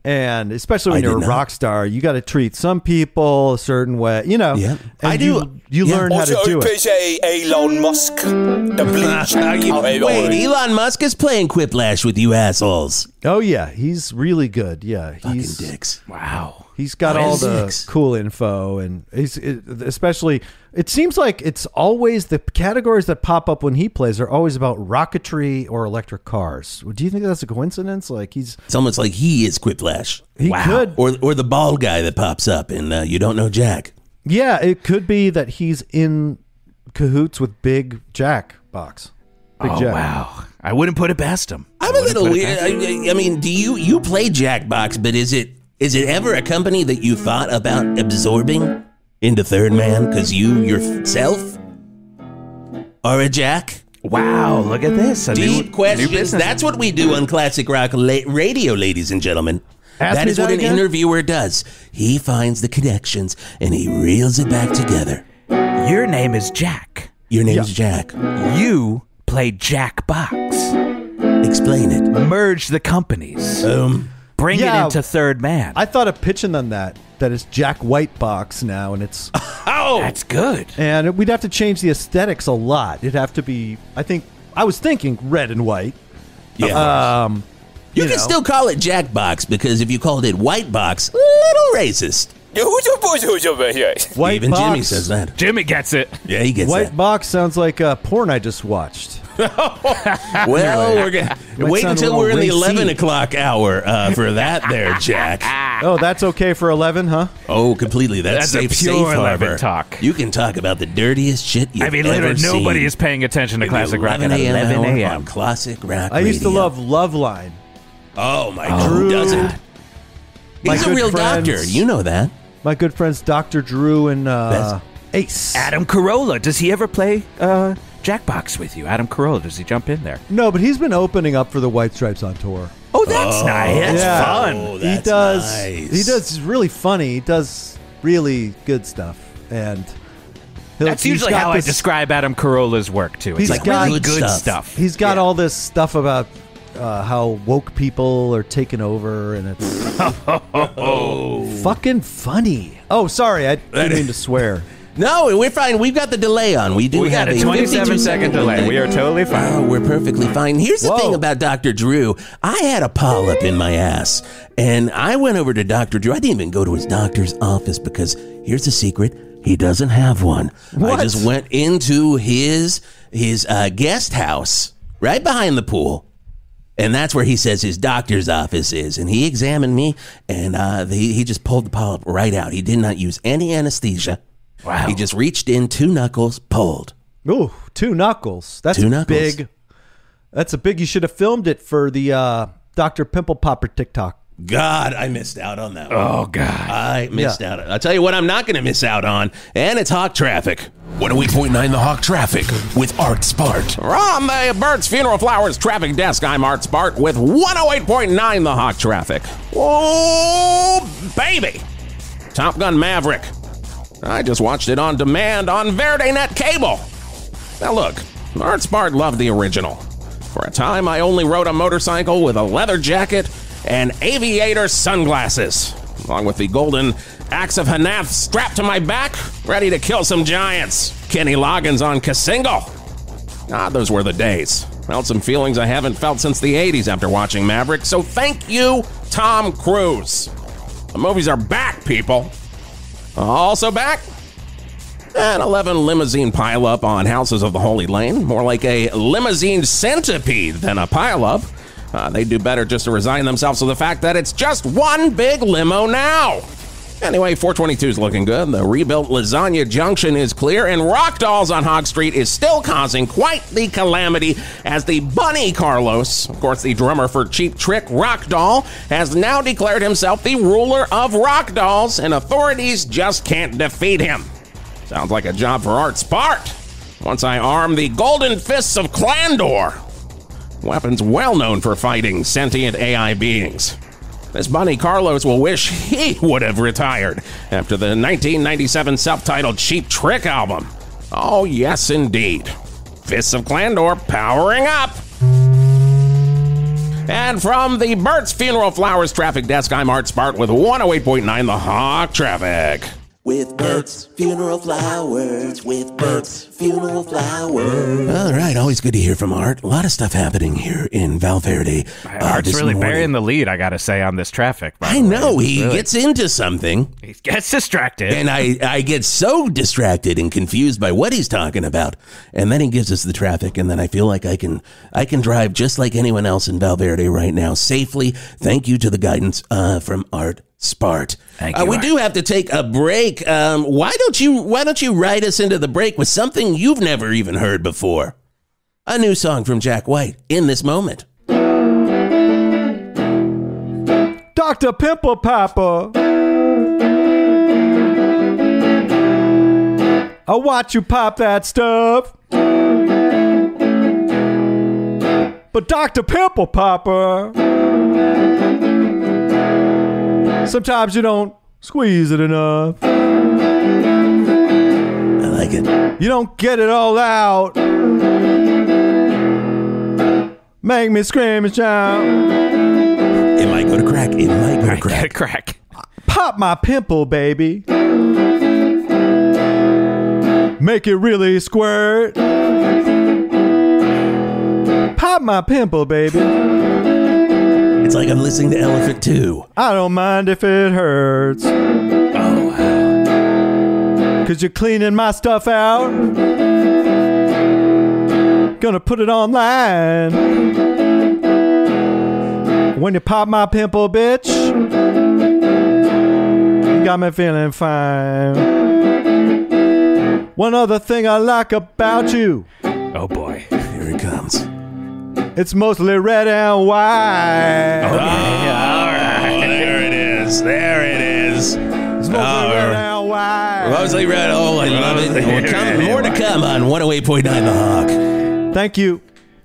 And especially when I you're a did not. rock star, you got to treat some people a certain way, you know. Yeah. And I you, do. You Yeah. learn how to do it. say Elon Musk, the bleach. Wait, Elon Musk is playing Quiplash with you assholes. Oh yeah, he's really good. Yeah, Fucking he's dicks. Wow. he's got What all is the dicks? cool info, and he's it, especially. It seems like it's always the categories that pop up when he plays are always about rocketry or electric cars. Do you think that's a coincidence? Like he's It's almost like he is Quiplash. he could, Or or the bald guy that pops up and uh, you don't know Jack. yeah, it could be that he's in cahoots with Big Jack Box. Big Oh, Jack. wow. I wouldn't put it past him. I'm a little weird. I, I mean, do you you play Jackbox, but is it is it ever a company that you thought about absorbing into Third Man because you yourself are a Jack? Wow, look at this. A Deep new, questions. New business. That's what we do on Classic Rock la- Radio, ladies and gentlemen. Ask That me is that what an again? interviewer does. He finds the connections and he reels it back together. Your name is Jack. Your name's Jack. You play Jackbox. Explain it. Merge the companies. Um, Bring Yeah. it into Third Man. I thought of pitching them that that it's Jack White Box now, and it's oh, That's good. and we'd have to change the aesthetics a lot. It'd have to be. I think I was thinking red and white. yeah. Um, you, you can know. still call it Jackbox because if you called it White Box, a little racist. White Even box. Jimmy says that. Jimmy gets it. Yeah, he gets White that. box sounds like a porn I just watched. Well, we're gonna Might wait sound a until little we're in the racy. eleven o'clock hour uh, for that, there, Jack. Oh, that's okay for eleven, huh? Oh, completely. That's, That's a safe, pure safe eleven harbor. talk. You can talk about the dirtiest shit you've I mean, ever literally, seen. nobody is paying attention to In the Classic Rock at eleven eleven hour a.m. on Classic Rock I used to Radio. love Loveline. Oh my Oh, God, who doesn't? God. My He's a good real friends- doctor. You know that. My good friends Doctor Drew and uh, Ace. Adam Carolla. Does he ever play uh, Jackbox with you? Adam Carolla, does he jump in there? No, but he's been opening up for the White Stripes on tour. Oh, that's nice. That's Yeah. fun. Oh, he that's does. nice. He does. He's really funny. He does really good stuff, and he'll, That's he's usually got how this- I describe Adam Carolla's work, too. It's He's like got really good good stuff. stuff. He's got Yeah. all this stuff about uh, how woke people are taking over, and it's fucking funny. Oh, sorry, I didn't mean to swear. No, we're fine. We've got the delay on. We do We have got a twenty-seven second delay. We are totally fine. Oh, we're perfectly fine. Here's the Whoa. thing about Doctor Drew. I had a polyp in my ass, and I went over to Doctor Drew. I didn't even go to his doctor's office because here's the secret: he doesn't have one. What? I just went into his his uh, guest house right behind the pool. And that's where he says his doctor's office is. And he examined me, and uh, he, he just pulled the polyp right out. He did not use any anesthesia. Wow. He just reached in, two knuckles, pulled. Ooh, two knuckles. That's Two a knuckles. big. That's a big. You should have filmed it for the uh, Doctor Pimple Popper TikTok. God, I missed out on that one. Oh, God. I missed Yeah. out. I'll tell you what I'm not going to miss out on, and it's Hawk Traffic. one oh eight point nine The Hawk Traffic with Art Spart. We're on the Burt's Funeral Flowers traffic desk. I'm Art Spart with one oh eight point nine The Hawk Traffic. Oh, baby. Top Gun Maverick. I just watched it on demand on VerdeNet Cable. Now look, Art Spart loved the original. For a time, I only rode a motorcycle with a leather jacket and aviator sunglasses, along with the golden axe of Hanath strapped to my back, ready to kill some giants. Kenny Loggins on Kasingal. Ah, those were the days. Felt some feelings I haven't felt since the eighties after watching Maverick, so thank you, Tom Cruise. The movies are back, people. Also back, an eleven limousine pileup on Houses of the Holy Lane. More like a limousine centipede than a pileup. Uh, they'd do better just to resign themselves to the fact that it's just one big limo now. Anyway, four twenty-two is looking good. The rebuilt Lasagna Junction is clear, and Rock Dolls on Hog Street is still causing quite the calamity as the Bunny Carlos, of course the drummer for Cheap Trick Rock Doll, has now declared himself the ruler of Rock Dolls, and authorities just can't defeat him. Sounds like a job for Art Spart. Once I arm the Golden Fists of Clandor, weapons well known for fighting sentient A I beings. This Bunny Carlos will wish he would have retired after the nineteen ninety-seven self-titled Cheap Trick album. Oh, yes, indeed. Fists of Clandor powering up. And from the Bert's Funeral Flowers Traffic Desk, I'm Art Spart with one oh eight point nine The Hawk Traffic. With Bert's Funeral Flowers, with Bert's Funeral Flowers. All right, always good to hear from Art. A lot of stuff happening here in Valverde. Uh, Art's really morning. burying the lead, I gotta say, on this traffic. I know, he really, gets into something. He gets distracted. And I, I get so distracted and confused by what he's talking about. And then he gives us the traffic, and then I feel like I can I can drive just like anyone else in Valverde right now, safely. Thank you to the guidance uh, from Art Spart. Thank you, uh, we Art. do have to take a break. Um, why don't you Why don't you ride us into the break with something you've never even heard before? A new song from Jack White in this moment. Doctor Pimple Popper, I watch you pop that stuff. But Doctor Pimple Popper, sometimes you don't squeeze it enough. I like it. You don't get it all out. Make me scream and shout. It might go to crack. It might go to crack. Get a crack. Pop my pimple, baby. Make it really squirt. Pop my pimple, baby. It's like I'm listening to Elephant two. I don't mind if it hurts. Oh, wow. Cause you're cleaning my stuff out. Gonna put it online. When you pop my pimple, bitch, you got me feeling fine. One other thing I like about you. Oh, boy. Here it comes. It's mostly red and white. Okay, all right. There it is. There it is. It's mostly red and white. Mostly red. Oh, I love it. Well, come, more to come on one oh eight point nine The Hawk. Thank you.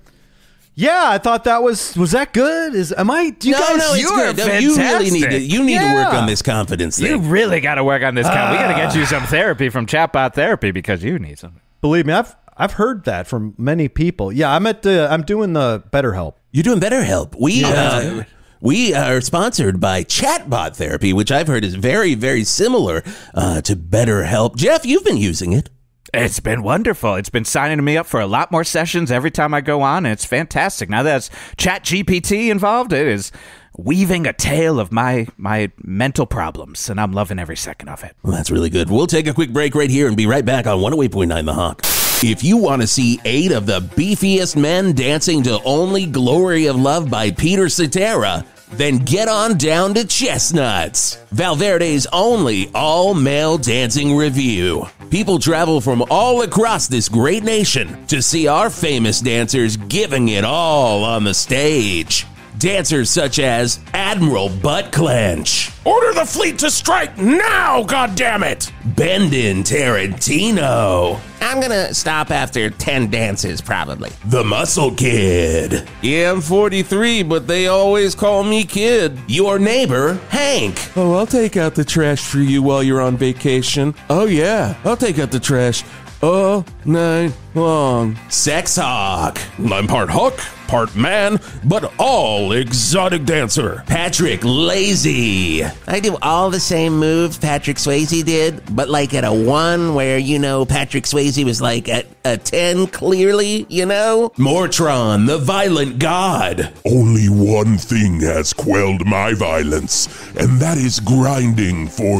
Yeah, I thought that was was that good? Is am I? Do you no, guys? no, it's you are good. No, you really need to. fantastic. You need Yeah. to work on this confidence You thing. really got to work on this. Count. We got to get you some therapy from Chatbot Therapy because you need some. Believe me, I've I've heard that from many people. Yeah, I'm at the I'm doing the BetterHelp. You're doing BetterHelp. We uh, we are sponsored by Chatbot Therapy, which I've heard is very, very similar uh, to BetterHelp. Jeff, you've been using it. It's been wonderful. It's been signing me up for a lot more sessions every time I go on, and it's fantastic. Now that's Chat G P T involved, it is weaving a tale of my my mental problems, and I'm loving every second of it. Well, that's really good. We'll take a quick break right here and be right back on one oh eight point nine The Hawk. If you want to see eight of the beefiest men dancing to Only Glory of Love by Peter Cetera, then get on down to Chestnuts, Valverde's only all-male dancing review. People travel from all across this great nation to see our famous dancers giving it all on the stage. Dancers such as Admiral Butt Clench, Order the fleet to strike now, goddammit! Bendin' Tarantino, I'm gonna stop after ten dances, probably. The Muscle Kid, Yeah, I'm forty-three, but they always call me kid. your neighbor, Hank, Oh, I'll take out the trash for you while you're on vacation. Oh, yeah, I'll take out the trash all night long. Sex Hawk, I'm part hawk, part man, but all exotic dancer. Patrick Lazy, I do all the same moves Patrick Swayze did, but like at a one where, you know, Patrick Swayze was like at a ten clearly, you know? Mortron, the Violent God, Only one thing has quelled my violence, and that is grinding for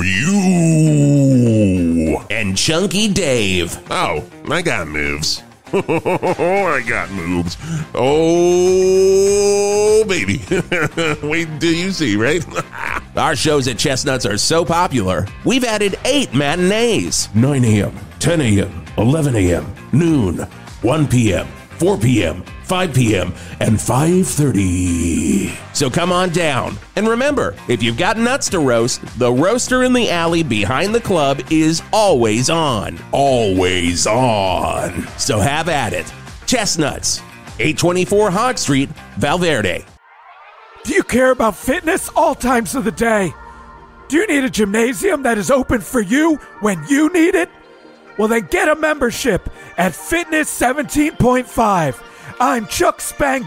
you. and Chunky Dave. Oh, I got moves. I got moves. Oh, baby. Wait till you see, right? Our shows at Chestnuts are so popular, we've added eight matinees. nine a.m., ten a.m., eleven a.m., noon, one p.m., four p.m., five p.m., and five thirty. So come on down. And remember, if you've got nuts to roast, the roaster in the alley behind the club is always on. Always on. So have at it. Chestnuts, eight twenty-four Hog Street, Valverde. Do you care about fitness all times of the day? Do you need a gymnasium that is open for you when you need it? Well, then get a membership at Fitness seventeen point five. I'm Chuck Spangle,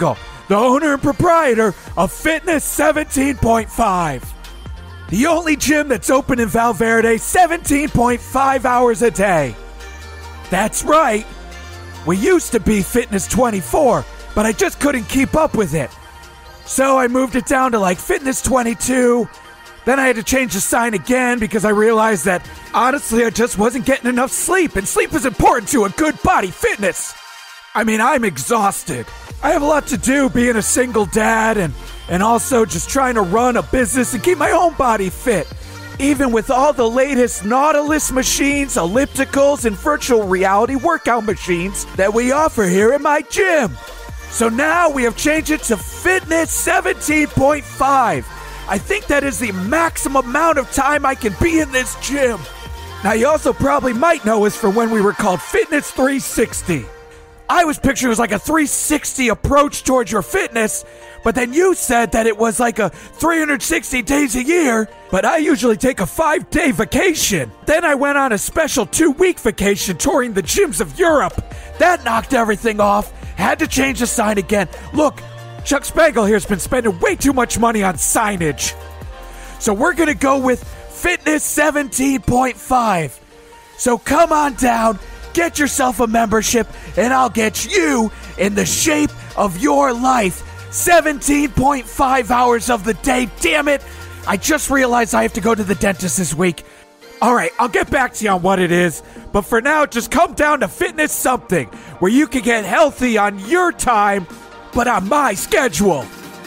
the owner and proprietor of Fitness seventeen point five. The only gym that's open in Valverde seventeen point five hours a day. That's right. We used to be Fitness twenty-four, but I just couldn't keep up with it. So I moved it down to like Fitness twenty-two. Then I had to change the sign again because I realized that, honestly, I just wasn't getting enough sleep, and sleep is important to a good body fitness. I mean, I'm exhausted. I have a lot to do being a single dad and, and also just trying to run a business and keep my own body fit. Even with all the latest Nautilus machines, ellipticals, and virtual reality workout machines that we offer here at my gym. So now we have changed it to Fitness seventeen point five. I think that is the maximum amount of time I can be in this gym. Now, you also probably might know us from when we were called Fitness three sixty. I was picturing it was like a three sixty approach towards your fitness, but then you said that it was like a three hundred sixty days a year, but I usually take a five-day vacation. Then I went on a special two-week vacation touring the gyms of Europe. That knocked everything off. Had to change the sign again. Look, Chuck Spangle here's been spending way too much money on signage. So we're going to go with Fitness seventeen point five. So come on down, get yourself a membership, and I'll get you in the shape of your life. seventeen point five hours of the day, damn it. I just realized I have to go to the dentist this week. All right, I'll get back to you on what it is. But for now, just come down to Fitness Something, where you can get healthy on your time, but on my schedule.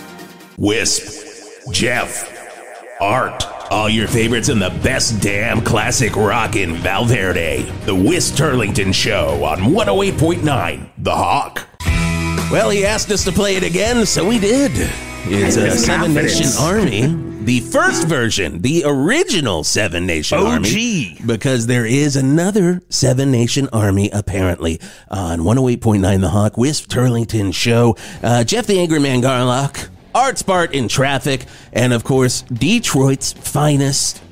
Whisp, Geoff, Art, all your favorites and the best damn classic rock in Valverde. The Wis Turlington Show on one oh eight point nine, The Hawk. Well, he asked us to play it again, so we did. It's a Seven Nation Army. The first version, the original Seven Nation O G. Army. Because there is another Seven Nation Army, apparently, on one oh eight point nine The Hawk, Wisp Turlington Show. Uh, Jeff the Angry Man Garlock, Art Spart in Traffic, and, of course, Detroit's finest,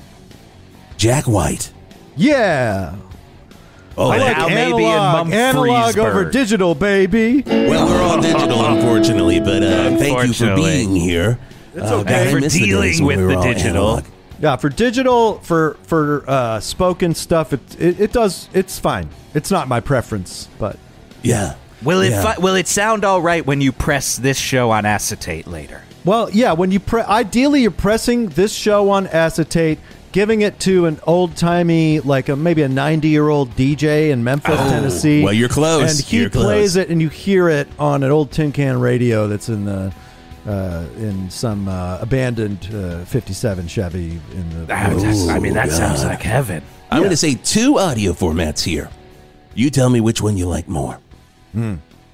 Jack White. Yeah. Oh, I like now analog, maybe in analog over Mumfreesburg. digital, baby. Well, we're all digital, unfortunately, but uh, thank you for being here. It's Uh, okay. God, I For miss the days dealing when with we were the all digital. analog. Yeah, for digital, for for uh, spoken stuff, it, it it does. It's fine. It's not my preference, but Yeah. Will it Yeah. fi- will it sound all right when you press this show on acetate later? well, yeah. When you pre- ideally, you're pressing this show on acetate, giving it to an old timey, like a maybe a ninety year old D J in Memphis, Oh, Tennessee. well, you're close. And he You're plays close. it, and you hear it on an old tin can radio that's in the. Uh, in some uh, abandoned uh, fifty-seven Chevy in the. Ah, that's- I mean, that sounds God. like heaven. I'm going to say two audio formats here. You tell me which one you like more. Hmm.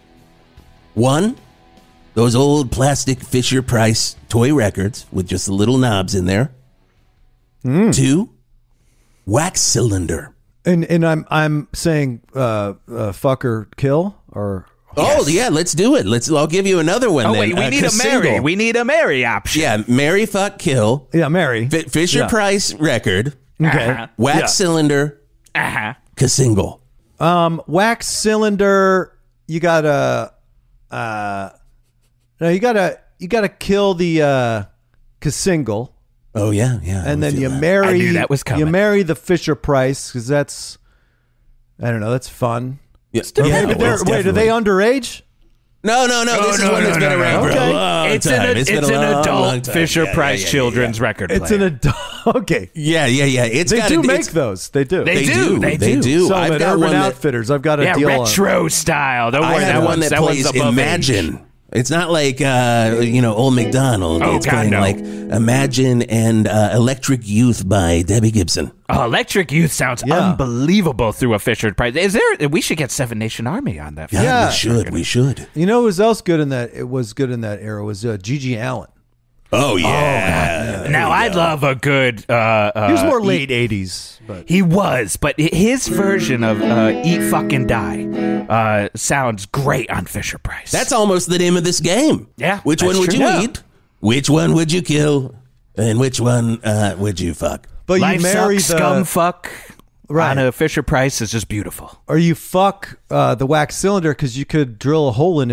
One, those old plastic Fisher-Price toy records with just the little knobs in there. Hmm. Two, wax cylinder. And and I'm I'm saying uh, uh, fuck or kill or. Oh yeah, let's do it. Let's. I'll give you another one. Oh then. wait, we Uh, need a single. Mary. We need a Mary option. Yeah, Mary, fuck, kill. Yeah, Mary. F- Fisher Yeah. Price record. Okay. Uh-huh. Wax Yeah. cylinder. Uh huh. Ka-single. Um, wax cylinder. You gotta. Uh, no, you gotta. You gotta kill the uh, Ka-single, Oh yeah, yeah. and I then feel you that. marry. I knew that was coming. You marry the Fisher Price because that's. I don't know. That's fun. Yeah, Or yeah, maybe well, they're- it's wait, are they underage? No, no, no. This is no, one that's no, been no, around no. for Okay. a long It's time. an, it's it's been a an long, adult long time. Fisher Yeah, Price yeah, yeah, children's yeah. record It's player. an adult. Okay. Yeah, yeah, yeah. It's They got do a, make it's, those. They do. They They do, do. they They do. do. Some I've at got Urban one that Outfitters. I've got a yeah, deal on. retro style. Don't I worry, have that one one's that that one's plays above Imagine. age. It's not like uh, you know Old MacDonald. Oh, it's God, playing no. like Imagine and uh, Electric Youth by Debbie Gibson. Oh, Electric Youth sounds Yeah. unbelievable through a Fisher Price. Is there? We should get Seven Nation Army on that. God, Yeah. we should. We should. You know who was else good in that? It was good in that era was uh, Gigi Allen. Oh yeah. Now I love a good. Uh, uh, He was more Eat- late eighties, but He was, but his version of uh, "Eat Fucking Die" uh, sounds great on Fisher Price. That's almost the name of this game. Yeah, Which that's one would true. you Yeah. eat? Which one would you kill? And which one uh, would you fuck? but you Life marry sucks, the scum fuck Right. on a Fisher Price is just beautiful. or you fuck uh, the wax cylinder because you could drill a hole in it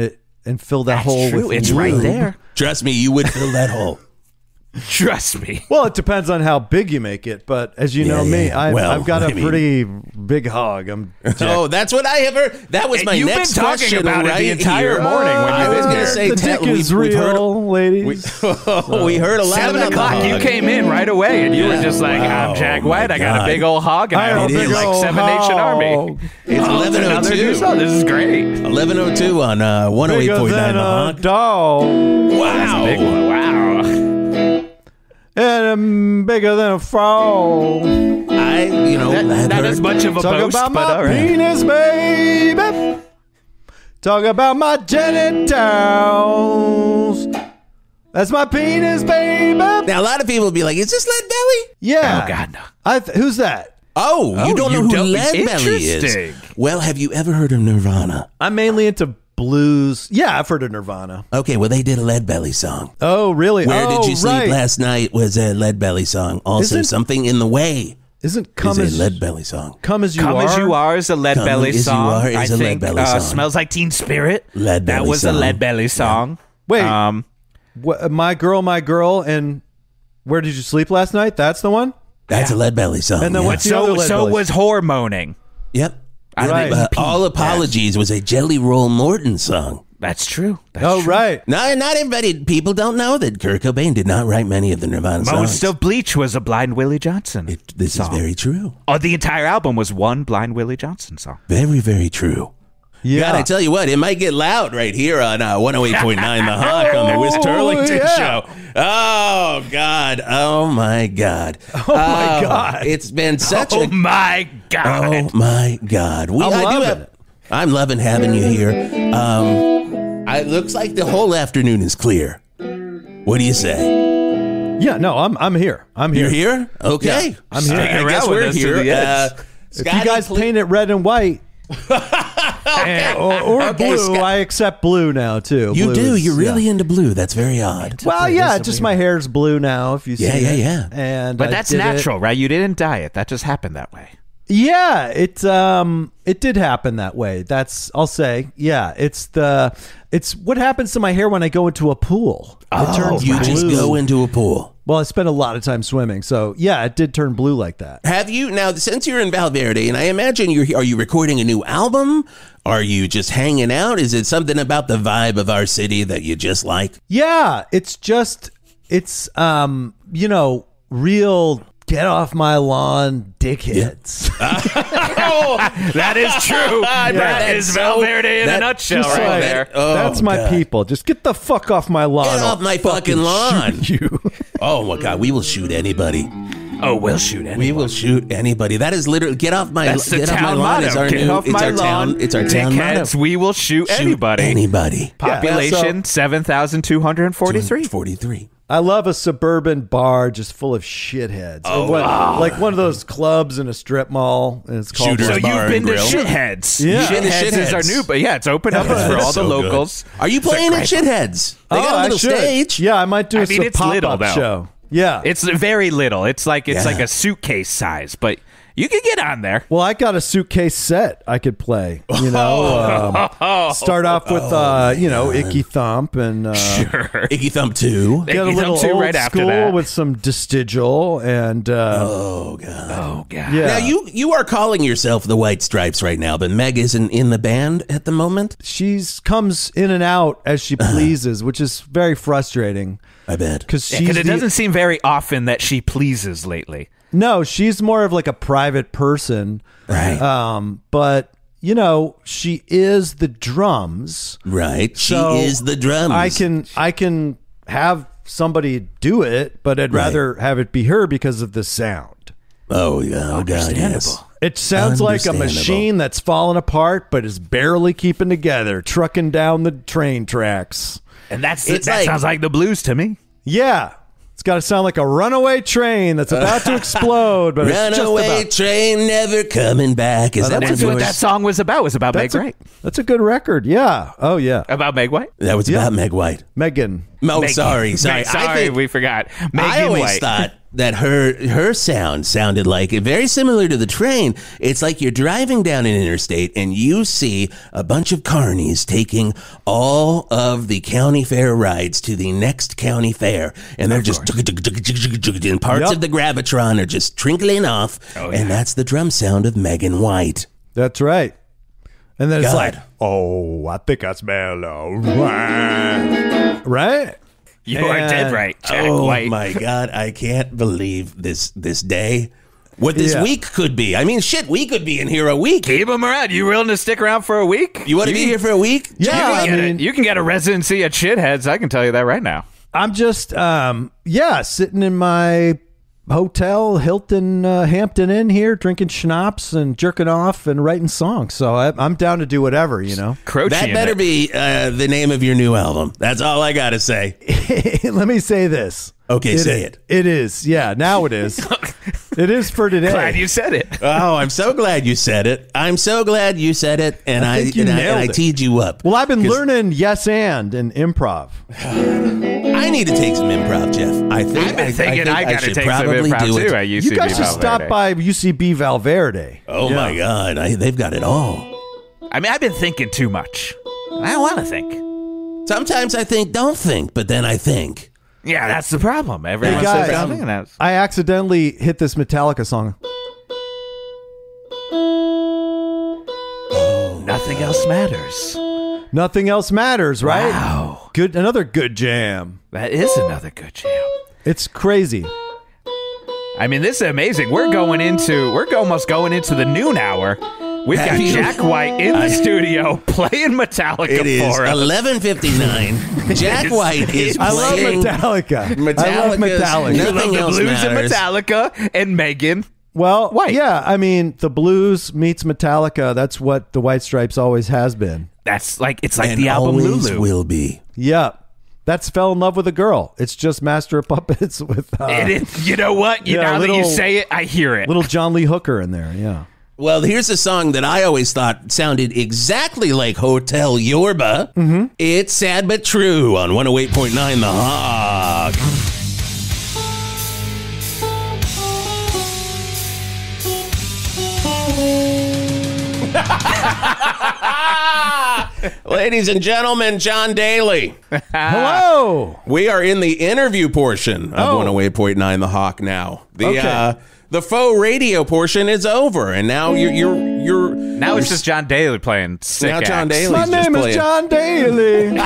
and fill that That's hole true. with It's lube. right there. Trust me, you would fill that hole. Trust me. Well, it depends on how big you make it, but as you Yeah, know me, yeah. I've, Well, I've got a I mean- pretty big hog. I'm Oh, that's what I have heard. That was And my you've been next talking question about it right the entire here. morning when I you've was been going here. to say, the Ted, dick is we've, we've heard, real, ladies. we, we heard a lot Seven about o'clock, the you hog. came in right away, and you Yeah. were just like, Wow. I'm Jack Oh, White. my I got God. a big old hog, and I I am a hope big you like old Seven Nation Army. hog. It's eleven oh two. This is great. eleven oh two on uh, one oh eight Bigger point nine than The a Hog. dog. Wow. Big one. Wow. And I'm bigger than a frog. I, you know, Not, have not heard- as much of a Talk boast, about but my all right. penis, baby. Talk about my genitals. That's my penis, baby. Now, a lot of people will be like, is this Lead Belly? Yeah. Oh, God, no. I th- who's that? Oh, you Oh, don't you know who don't- Lead Belly is? Interesting. Well, have you ever heard of Nirvana? I'm mainly into blues. Yeah, I've heard of Nirvana. Okay, well, they did a Lead Belly song. Oh, really? Where oh, Did You Sleep right. Last Night was a Lead Belly song. Also, Isn't- Something in the Way Isn't Come is As a Lead Belly song. Come As You Come Are? As You Are is a Lead Come Belly As You song. Are is I a Lead think Belly uh, song. Smells Like Teen Spirit. Lead That Belly was song. a Lead Belly song. Wait. Um, What, my Girl, My Girl, and Where Did You Sleep Last Night? That's the one? That's a Lead Belly song. And then yeah. what's the other so Lead so Belly? was Hormoning. Yep. Right. Uh, All Apologies was a Jelly Roll Morton song. That's true. That's Oh, true. right. No, not everybody. People don't know that Kurt Cobain did not write many of the Nirvana songs. Most of Bleach was a Blind Willie Johnson. It, this song. is very true. Oh, the entire album was one Blind Willie Johnson song. Very, very true. Yeah. God, I tell you what, it might get loud right here on uh, one oh eight point nine The Hawk on the Wis Turlington yeah. Show. Oh, God. Oh, my God. Oh, my God. It's been such Oh a... my God! Oh, my God. We, I'm I do loving have- it. I'm loving having you here. Um, I, it looks like the whole afternoon is clear. What do you say? Yeah, no, I'm I'm here. I'm here. You're here? Okay. Yeah, I'm here. I Stick guess around with we're us to here. the end. Uh, If Scotty, you guys please- paint it red and white and- or, or Okay, blue, Scott- I accept blue now too. You Blue do. is- You're really yeah. into blue. That's very odd. Well, yeah, just my hair's blue now. If you see Yeah, yeah, it. yeah. And But I that's did it- natural, right? You didn't dye it. That just happened that way. Yeah, it um it did happen that way. That's I'll say. Yeah, it's the it's what happens to my hair when I go into a pool. It turns You just blue. go into a pool. Well, I spent a lot of time swimming, so yeah, it did turn blue like that. Have you now? Since you're in Valverde, and I imagine you're, are you recording a new album? Are you just hanging out? Is it something about the vibe of our city that you just like? Yeah, it's just it's um you know real get off my lawn dickheads. Oh, that is true. That that's is so- Valverde in that- a nutshell Just right like- there. Oh, That's my God. people. Just get the fuck off my lawn. Get I'll off my fucking shoot lawn. You. Oh my God, we will shoot anybody. Oh, we'll shoot anyone. We will shoot anybody. That is literally get off my That's the get off my town lawn. motto. Is our Get new, off it's my our lawn. town. It's our town motto. Dickheads, we will shoot, Shoot anybody. Anybody. Population seven thousand two hundred forty-three. Forty-three. I love a suburban bar just full of shitheads. Oh, Or what- wow. Like one of those clubs in a strip mall, and it's called. Shooters So like- Bar you've been and to Grill. Shitheads. Yeah. You've been to Shitheads is our Shitheads. new, but yeah, it's open up. It's for That's all the so good. locals. Are you playing at It's a great- Shitheads? They Oh, got a I little should. stage. Yeah, I might do I a mean, it's little, pop-up though. show. Yeah. It's very little. It's like it's Yeah. like a suitcase size, but you can get on there. Well, I got a suitcase set I could play. You know, um, start off with uh, you know Icky Thump and uh, Sure. Icky Thump two. get a Icky little Thump two old right after school that. with some Distigal and uh, Oh God. Oh god. yeah. Now you you are calling yourself the White Stripes right now, but Meg isn't in the band at the moment. she's comes in and out as she pleases, which is very frustrating I bet. because Yeah, she's 'cause it the- doesn't seem very often that she pleases lately. no, she's more of like a private person, Right. Um, but you know, she is the drums. Right. She So is the drums. I can I can have somebody do it, but I'd Right. rather have it be her because of the sound. Oh yeah. Oh God. Yes. It sounds like a Understandable. machine that's falling apart, but is barely keeping together, trucking down the train tracks. And that's It's that like- sounds like the blues to me. Yeah. It's got to sound like a runaway train that's about to explode, but it's just Runaway about. train never coming back. Is Oh, that that's one of That's what yours? that song was about. It was about Meg That's a, White. that's a good record. Yeah. Oh, yeah. About Meg White? That was Yeah. about Meg White. Megan. Oh, Meg- sorry, sorry. Meg- sorry, I think, we forgot. Megan I always White. thought that her her sound sounded like, very similar to the train. It's like you're driving down an interstate and you see a bunch of carnies taking all of the county fair rides to the next county fair, and they're just and parts Yep. of the gravitron are just trickling off, Oh, yeah. and that's the drum sound of Megan White. That's right. And then it's God. like, oh, I think I smell a rat. Right? You are And- dead right, Jack oh White. my God, I can't believe this this day. What this Yeah. week could be. I mean, shit, we could be in here a week. Keep them around. You willing to stick around for a week? You want to be here for a week? Yeah, You I can, get mean, a, you can get a residency at Shitheads. I can tell you that right now. I'm just, um, yeah, sitting in my hotel, Hilton, uh, Hampton Inn here, drinking schnapps and jerking off and writing songs. So I, I'm down to do whatever, you know. That better be uh, the name of your new album. That's all I got to say. Let me say this. Okay, say it. It is. Yeah, now it is. It is for today. Glad you said it. Oh, I'm so glad you said it. I'm so glad you said it, and I I, think you and I, nailed and I it. teed you up. Well, I've been 'Cause learning yes and and improv. I need to take some improv, Jeff. I think I've been I, thinking I, I, think I gotta should take some probably improv do it. too at U C B You guys should Valverde. stop by U C B Valverde. Oh Yeah. my God, I, they've got it all. I mean, I've been thinking too much. I don't want to think. Sometimes I think, don't think, but then I think. Yeah, that's the problem. Everyone Hey says guys, something, and that's I accidentally hit this Metallica song. nothing else matters. Nothing else matters, right? Wow. Good, another good jam. That is another good jam. It's crazy. I mean, this is amazing. We're going into, we're almost going into the noon hour. We've got Have you- Jack White in the studio playing Metallica It is for us. eleven fifty-nine. Jack White is I love playing Metallica. I love Metallica's Metallica. You love Nothing the else blues matters. and Metallica and Megan. Well, White. yeah, I mean, the blues meets Metallica. That's what the White Stripes always has been. That's like, it's like and the album always Lulu. will be. Yeah. That's Fell in Love with a Girl. It's just Master of Puppets with uh, It is, you know what? You, yeah, now that little- you say it, I hear it. little John Lee Hooker in there. Yeah. Well, here's a song that I always thought sounded exactly like Hotel Yorba. Mm-hmm. It's Sad But True on one oh eight point nine The Hog. Ladies and gentlemen, Jon Daly. Hello. We are in the interview portion of Oh. one oh eight point nine The Hawk now. The Okay. uh, the faux radio portion is over, and now you're you're you're now it's just Jon Daly playing sick now Jon acts. Daly's My just name is playing. Jon Daly.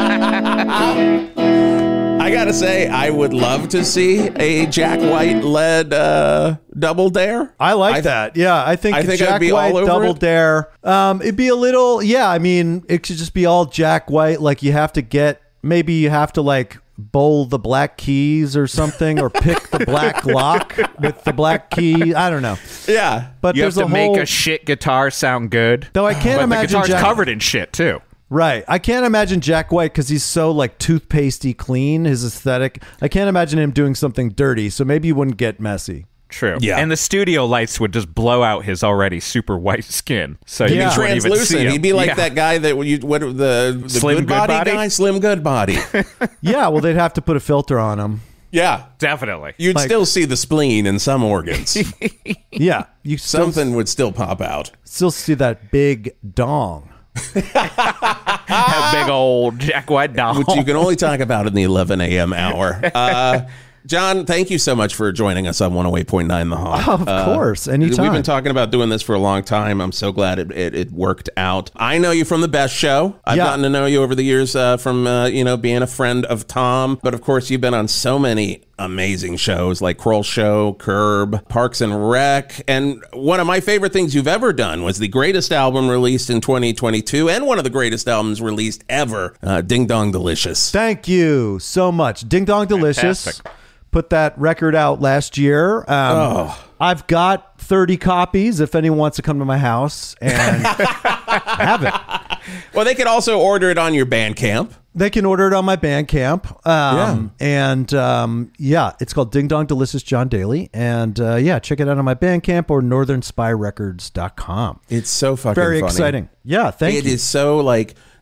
I gotta say, I would love to see a Jack White led uh, Double Dare. I like I- that. Yeah, I think I think I'd Jack be all White over Double it. Dare. Um, it'd be a little. Yeah, I mean, it should just be all Jack White. Like you have to get. Maybe you have to like bowl the black keys or something, or pick the black lock with the black key. I don't know. Yeah, But You have there's to a whole. make a shit guitar sound good. Though I can't but imagine the guitar's Jack- covered in shit too. Right. I can't imagine Jack White because he's so like toothpastey clean, his aesthetic. I can't imagine him doing something dirty. So maybe he wouldn't get messy. True. Yeah. And the studio lights would just blow out his already super white skin. So you Yeah. wouldn't even see translucent. him. He'd be like Yeah. that guy that you what the, the Slim good body, Goodbody? guy, Slim Good Body. Yeah. Well, they'd have to put a filter on him. Yeah, Definitely. you'd Like- still see the spleen in some organs. Yeah. You still, Something would still pop out. still see that big dong. That big old Jack White doll. Which you can only talk about in the eleven a.m. hour. Uh, John, thank you so much for joining us on one oh eight point nine The Hawk. Of course, anytime. We've been talking about doing this for a long time. I'm so glad it, it, it worked out. I know you from The Best Show. I've Yeah. gotten to know you over the years uh, from, uh, you know, being a friend of Tom. But, of course, you've been on so many amazing shows like Kroll Show, Curb, Parks and Rec. And one of my favorite things you've ever done was the greatest album released in twenty twenty-two and one of the greatest albums released ever, uh, Ding Dong Delicious. Thank you so much. Ding Dong Delicious. Fantastic. Put that record out last year. Um, Oh. I've got thirty copies if anyone wants to come to my house and have it. Well, they could also order it on your Bandcamp. They can order it on my Bandcamp. Um, And um, yeah, it's called Ding Dong Delicious Jon Daly. And uh, yeah, check it out on my Bandcamp or northern spy records dot com. It's so fucking Very funny. exciting. Yeah, thank It you. is so like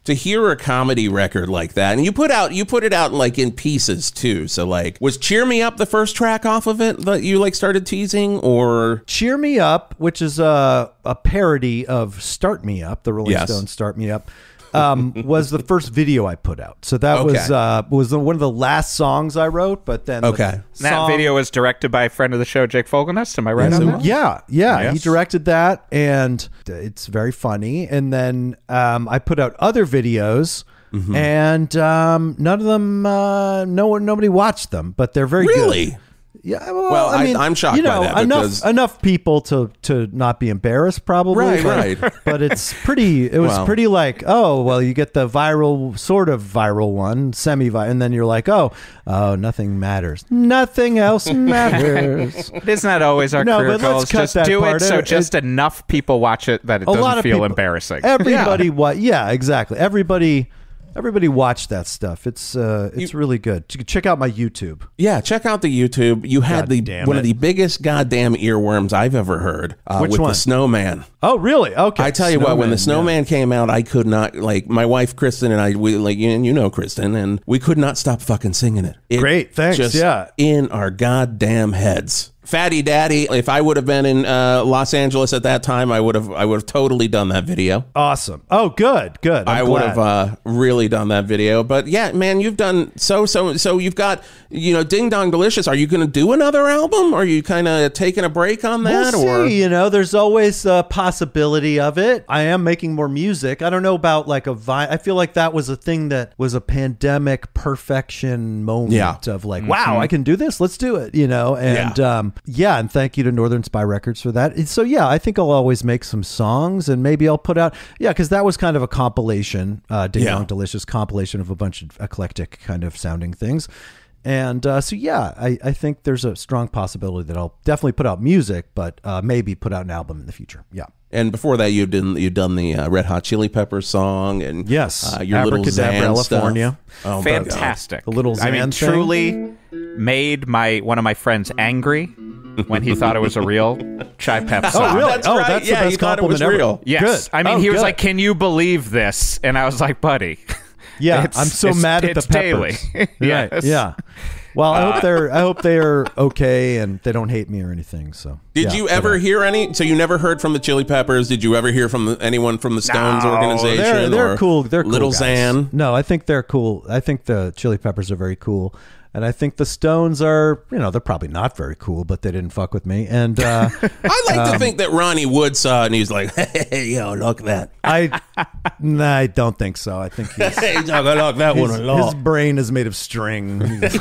to hear a comedy record like that, and you put out you put it out like in pieces too. So like, was "Cheer Me Up" the first track off of it that you like started teasing, or "Cheer Me Up," which is a a parody of "Start Me Up," the Rolling Yes. Stones "Start Me Up." Um, was the first video I put out. So that Okay. was uh, was the, one of the last songs I wrote. But then Okay. the That song- video was directed by a friend of the show, Jake Fogelnest. Am I right Yes, on it that? was. Yeah, yeah, Yes. he directed that, and it's very funny. And then um, I put out other videos, Mm-hmm. and um, none of them, uh, no one, nobody watched them, but they're very really? good. Yeah, well, Well, I I- mean, I'm shocked you by know, that enough because- enough people to to not be embarrassed, probably. Right, but, right. But it's pretty. It was Well. pretty like, oh, well, you get the viral, sort of viral one, semi-viral, and then you're like, oh, oh, nothing matters. Nothing else matters. Isn't that always our No, career but let's goals? cut Just that do part. it so It- just enough people watch it that it A doesn't lot of feel people- embarrassing. Everybody, what? Yeah, exactly. Everybody. Everybody watch that stuff. It's uh, it's really good. Ch- Check out my YouTube. Yeah, check out the YouTube. You had God the damn one it. of the biggest goddamn earworms I've ever heard. Uh, Which with one? the snowman. Oh, really? Okay. I tell you what, when the Snowman, snowman came out, I could not, like, my wife Kristen and I, we like, and you know Kristen, and we could not stop fucking singing it. It Great, thanks, Just yeah. in our goddamn heads. Fatty Daddy. If I would have been in uh, Los Angeles at that time, I would have, I would have totally done that video. Awesome. Oh, good, good. I'm I would glad. have uh, really done that video. But yeah, man, you've done so, so, so you've got, you know, Ding Dong Delicious. Are you going to do another album? Are you kind of taking a break on that? We'll or see, you know, there's always a possibility of it. I am making more music. I don't know about like a vi- I feel like that was a thing that was a pandemic perfection moment Yeah. of like, wow, I can do this. Let's do it, you know? And yeah. um yeah, and thank you to Northern Spy Records for that. And so yeah, I think I'll always make some songs, and maybe I'll put out yeah, because that was kind of a compilation, uh Ding Yeah. Dong Delicious compilation of a bunch of eclectic kind of sounding things. And uh, so, yeah, I, I think there's a strong possibility that I'll definitely put out music, but uh, maybe put out an album in the future. Yeah. And before that, you did you done the uh, Red Hot Chili Peppers song, and Yes, uh, your little Abracadabra, Zan California. stuff. Oh, my God. Fantastic. The little I Zan mean, thing. truly made my one of my friends angry when he thought it was a real Chai Pep song. Oh, really? That's oh, right. that's Yeah, the you best thought it was compliment ever. real. Yes. Good. I mean, Oh, he was good. like, "Can you believe this?" And I was like, "Buddy." Yeah, It's- I'm so it's- mad at it's the Peppers. Daily. Right, Yes. yeah. Well, I hope they're I hope they're okay and they don't hate me or anything. So Did yeah, you but, ever uh, hear any? So you never heard from the Chili Peppers? Did you ever hear from the, anyone from the Stones No, organization? They're, they're or cool. They're cool Little guys. Zan. No, I think they're cool. I think the Chili Peppers are very cool. And I think the Stones are, you know, they're probably not very cool, but they didn't fuck with me. And uh, I like to think that Ronnie Wood saw it and he's like, "Hey, yo, look at that." I, nah, I don't think so. I think he's, He's like, "I like that one his, a lot." his brain is made of string. He's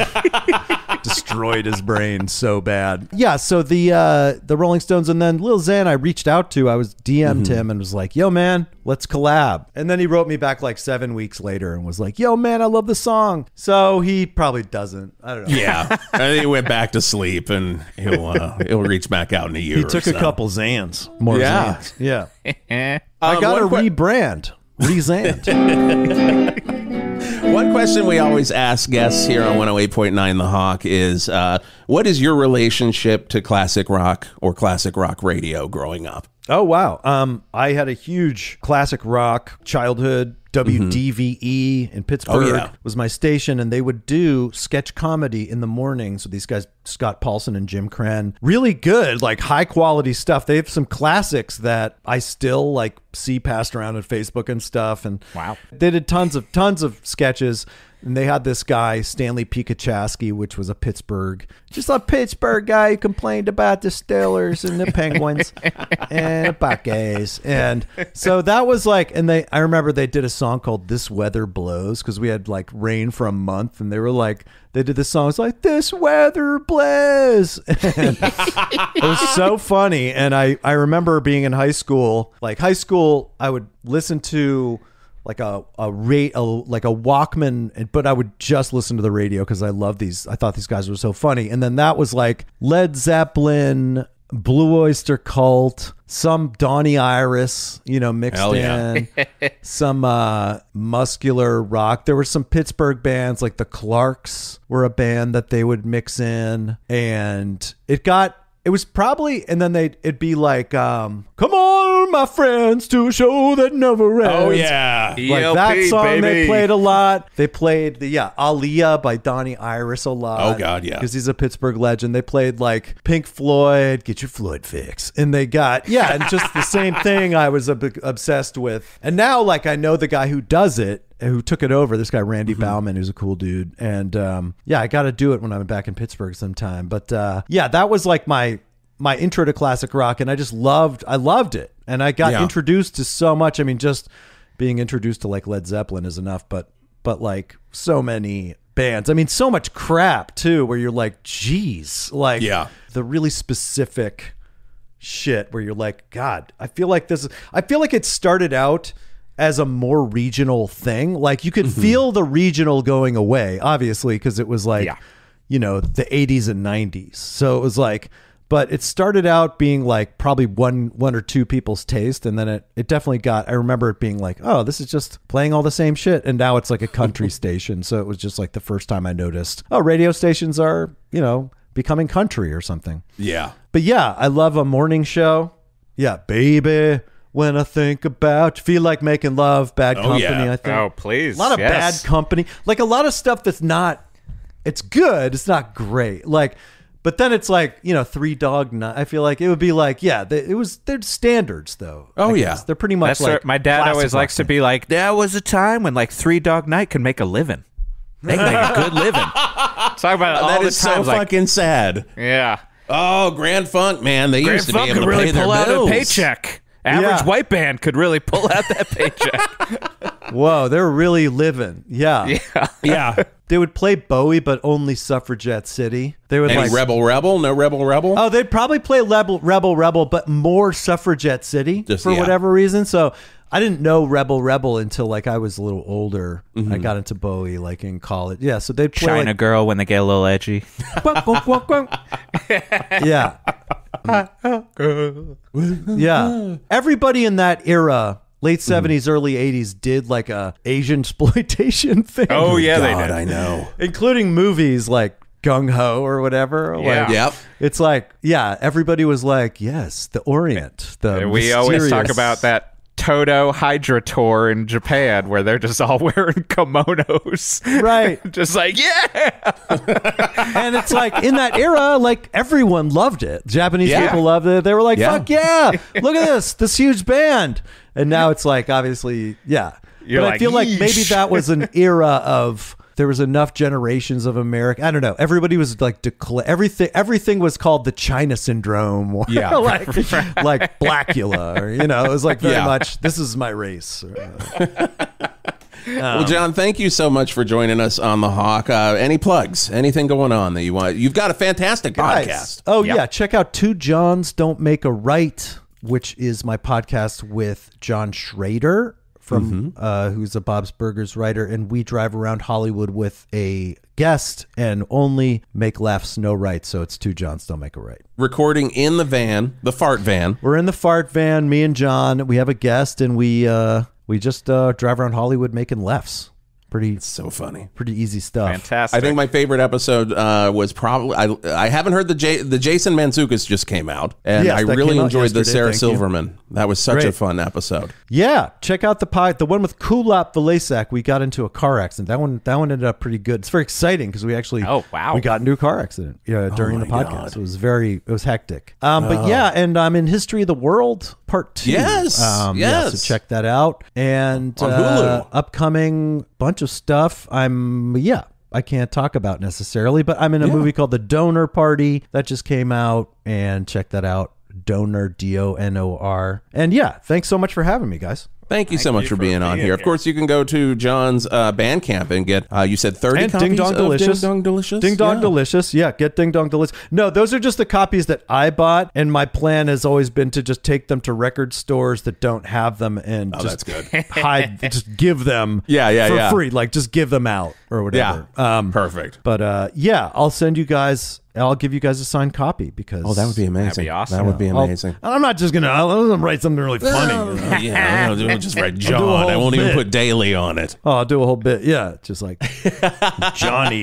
destroyed his brain so bad. Yeah. So the uh, the Rolling Stones, and then Lil Xan, I reached out to. I was D M'd him and was like, "Yo, man, let's collab." And then he wrote me back like seven weeks later and was like, "Yo, man, I love the song." So he probably doesn't. I don't know. Yeah, and then he went back to sleep, and he'll uh, he'll reach back out in a year. He or took so. a couple Xans, more Yeah. Xans. Yeah. Um, I got to one que- rebrand, re-Xant. One question we always ask guests here on one oh eight point nine The Hawk is, uh, what is your relationship to classic rock or classic rock radio growing up? Oh, wow. Um, I had a huge classic rock childhood. W D V E in Pittsburgh Oh, yeah. was my station, and they would do sketch comedy in the mornings with these guys, Scott Paulson and Jim Crenn. Really good, like high quality stuff. They have some classics that I still like see passed around on Facebook and stuff. And Wow. they did tons of tons of sketches. And they had this guy, Stanley Piekachaski, which was a Pittsburgh, just a Pittsburgh guy who complained about the Steelers and the Penguins and the Buckeyes. And so that was like, and they, I remember they did a song called This Weather Blows because we had like rain for a month. And they were like, they did this song. It's like, this weather blows. And it was so funny. And I, I remember being in high school, like high school, I would listen to like a a rate a, like a Walkman, but I would just listen to the radio because I love these. I thought these guys were so funny. And then that was like Led Zeppelin, Blue Oyster Cult, some Donny Iris, you know, mixed Hell yeah. in, some uh, muscular rock. There were some Pittsburgh bands like the Clarks were a band that they would mix in, and it got It was probably, and then they it'd be like, um, "Come on, my friends, to a show that never ends." Oh yeah, like E L P, that song baby. they played a lot. They played the yeah Aaliyah by Donnie Iris a lot. Oh, God, yeah. because he's a Pittsburgh legend. They played like Pink Floyd, "Get Your Floyd Fix," and they got yeah, and just the same thing I was ob- obsessed with. And now like I know the guy who does it, who took it over, this guy Randy Mm-hmm. Bauman, who's a cool dude, and um, yeah, I got to do it when I'm back in Pittsburgh sometime. But uh, yeah, that was like my my intro to classic rock, and I just loved I loved it, and I got Yeah. introduced to so much. I mean, just being introduced to like Led Zeppelin is enough, but but like so many bands. I mean, so much crap too, where you're like, geez, like Yeah. the really specific shit where you're like, God, I feel like this is, I feel like it started out as a more regional thing. Like you could Mm-hmm. feel the regional going away, obviously, because it was like, Yeah. you know, the eighties and nineties. So it was like, but it started out being like probably one one or two people's taste, and then it it definitely got, I remember it being like, oh, this is just playing all the same shit, and now it's like a country station. So it was just like the first time I noticed, oh, radio stations are, you know, becoming country or something. Yeah. But yeah, I love a morning show. Yeah, baby, when I think about you, feel like making love, Bad Oh, Company, yeah. I think. Oh, please. A lot of yes. Bad Company. Like a lot of stuff that's not, it's good, it's not great. Like, but then it's like, you know, Three Dog Night. I feel like it would be like, yeah, they, it was, they're standards though. Oh, I yeah. guess. They're pretty much That's like what my dad classic always rock likes to thing. be like, there was a time when like Three Dog Night could make a living. They can make a good living. Talk about it all That the is time. so like, fucking sad. yeah. Oh, Grand Funk, man. They Grand used to Funk be able could to really pay their pull out bills. a paycheck. Average Yeah. white band could really pull out that paycheck. Whoa, they're really living. Yeah. yeah. Yeah. They would play Bowie, but only Suffragette City. They would Any like Rebel Rebel? No Rebel Rebel? Oh, they'd probably play Rebel Rebel Rebel, but more Suffragette City Just- for yeah. whatever reason. So I didn't know Rebel Rebel until like I was a little older. Mm-hmm. I got into Bowie like in college. Yeah, so they'd play China like, girl when they get a little edgy. quunk, quunk, quunk, quunk. Yeah. Yeah. Everybody in that era, late seventies, early eighties, did like a Asian exploitation thing. Oh, yeah, they God, did. I know. Including movies like Gung Ho or whatever. Yeah. Like, Yep. it's like, yeah, everybody was like, yes, the Orient. The we always talk mysterious- about that Toto Hydra tour in Japan where they're just all wearing kimonos. Right. Just like, yeah. And it's like in that era, like everyone loved it. Japanese Yeah. people loved it. They were like, Yeah. fuck yeah, look at this, this huge band. And now it's like, obviously, yeah. You're but I like, feel like maybe yeesh. that was an era of, there was enough generations of America. I don't know. Everybody was like declare everything. Everything was called the China syndrome, or Yeah. like like Blackula, or you know, it was like very Yeah. much. This is my race. Well, John, thank you so much for joining us on the Hawk. Uh, any plugs? Anything going on that you want? You've got a fantastic Guys, podcast. Oh Yep. yeah, check out Two Johns Don't Make a Right, which is my podcast with John Schrader from uh, who's a Bob's Burgers writer, and we drive around Hollywood with a guest and only make laughs, no right. So it's Two Johns Don't Make a Right. Recording in the van, the fart van. We're in the fart van, me and John. We have a guest, and we uh, we just uh, drive around Hollywood making laughs. Pretty So funny. pretty easy stuff. Fantastic. I think my favorite episode uh, was probably I. I haven't heard the J, the Jason Mantzoukas just came out, and Yes, I that really came out enjoyed the yesterday, Sarah thank you. Silverman. That was such a Great. fun episode. Yeah, check out the pod, the one with Kulap Velasak. We got into a car accident. That one, that one ended up pretty good. It's very exciting because we actually, Oh, wow. we got into a car accident yeah, during the my podcast. God. It was very, it was hectic. Um, but yeah, and I'm in History of the World Part Two. Yes, um, yeah, yes. so check that out. And On uh, Hulu. upcoming bunch of stuff. I'm yeah. I can't talk about necessarily, but I'm in a Yeah. movie called The Donor Party that just came out, and check that out. Donor, D O N O R. And yeah, thanks so much for having me, guys. Thank you so much you for for being on being here. Of here. course, you can go to John's uh, Bandcamp and get. Uh, you said thirty And copies Ding Dong of Delicious. Ding Dong Delicious. Ding Dong Yeah. Delicious. Yeah, get Ding Dong Delicious. No, those are just the copies that I bought, and my plan has always been to just take them to record stores that don't have them and Oh, just that's good. hide, just give them Yeah, yeah, for yeah. free. Like, just give them out or whatever. Yeah. Um, Perfect. But uh, yeah, I'll send you guys, I'll give you guys a signed copy because. Oh, that would be amazing. That'd be awesome. That would be I'll- amazing. I'm not just going to, I'll write something really funny. you know? Yeah, I'll do- just write do a John. I whole won't even bit. put Daly on it. Oh, I'll do a whole bit. Yeah, just like Johnny.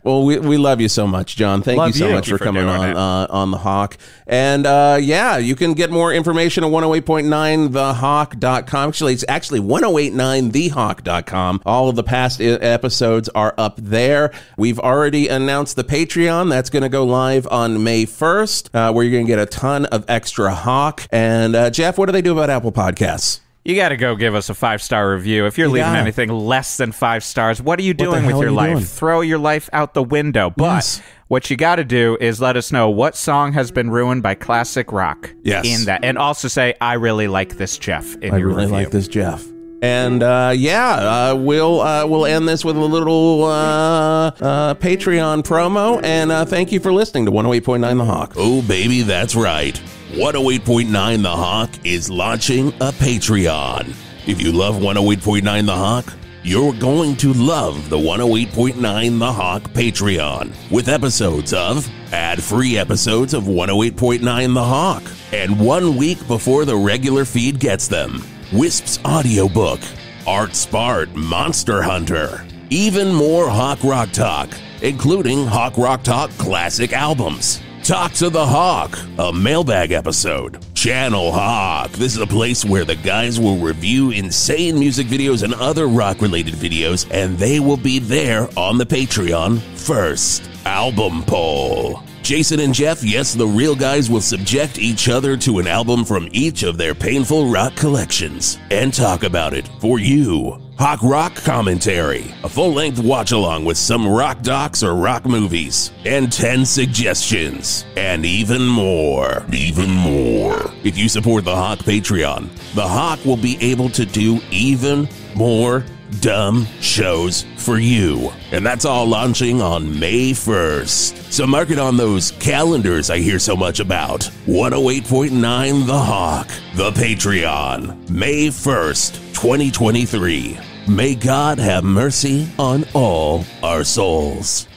Well, we, we love you so much, John. Thank Love you so you. much Thank you for for coming doing on it. uh, on The Hawk. And uh, yeah, you can get more information at one oh eight point nine the hawk dot com. Actually, it's actually one oh eight nine the hawk dot com. All of the past I- episodes are up there. We've already announced the Patreon. That's going to go live on May first, uh, where you're going to get a ton of extra Hawk. And uh, Jeff, what do they do about Apple Podcasts? You got to go give us a five-star review. If you're You leaving gotta. anything less than five stars, what are you What the doing with hell your are you life? doing? Throw your life out the window. But Yes. what you got to do is let us know what song has been ruined by classic rock. Yes. In that, and also say, I really like this, Jeff, in I your really review. like this, Jeff. And uh, yeah, uh, we'll uh, we'll end this with a little uh, uh, Patreon promo. And uh, thank you for listening to one oh eight point nine The Hawk. Oh, baby, that's right. one oh eight point nine The Hawk is launching a Patreon. If you love one oh eight point nine The Hawk, you're going to love the one oh eight point nine The Hawk Patreon, with episodes of ad-free episodes of one oh eight point nine The Hawk, and one week before the regular feed gets them, Wisp's audiobook, Art Spart Monster Hunter, even more Hawk Rock Talk, including Hawk Rock Talk classic albums. Talk to the Hawk, a mailbag episode. Channel Hawk. This is a place where the guys will review insane music videos and other rock-related videos, and they will be there on the Patreon first. Album poll. Jason and Jeff, yes, the real guys, will subject each other to an album from each of their painful rock collections and talk about it for you. Hawk Rock commentary, a full-length watch-along with some rock docs or rock movies, and ten suggestions, and even more. Even more. If you support the Hawk Patreon, the Hawk will be able to do even more dumb shows for you. And that's all launching on May first. So mark it on those calendars I hear so much about. one oh eight point nine The Hawk, the Patreon, May first, twenty twenty-three. May God have mercy on all our souls.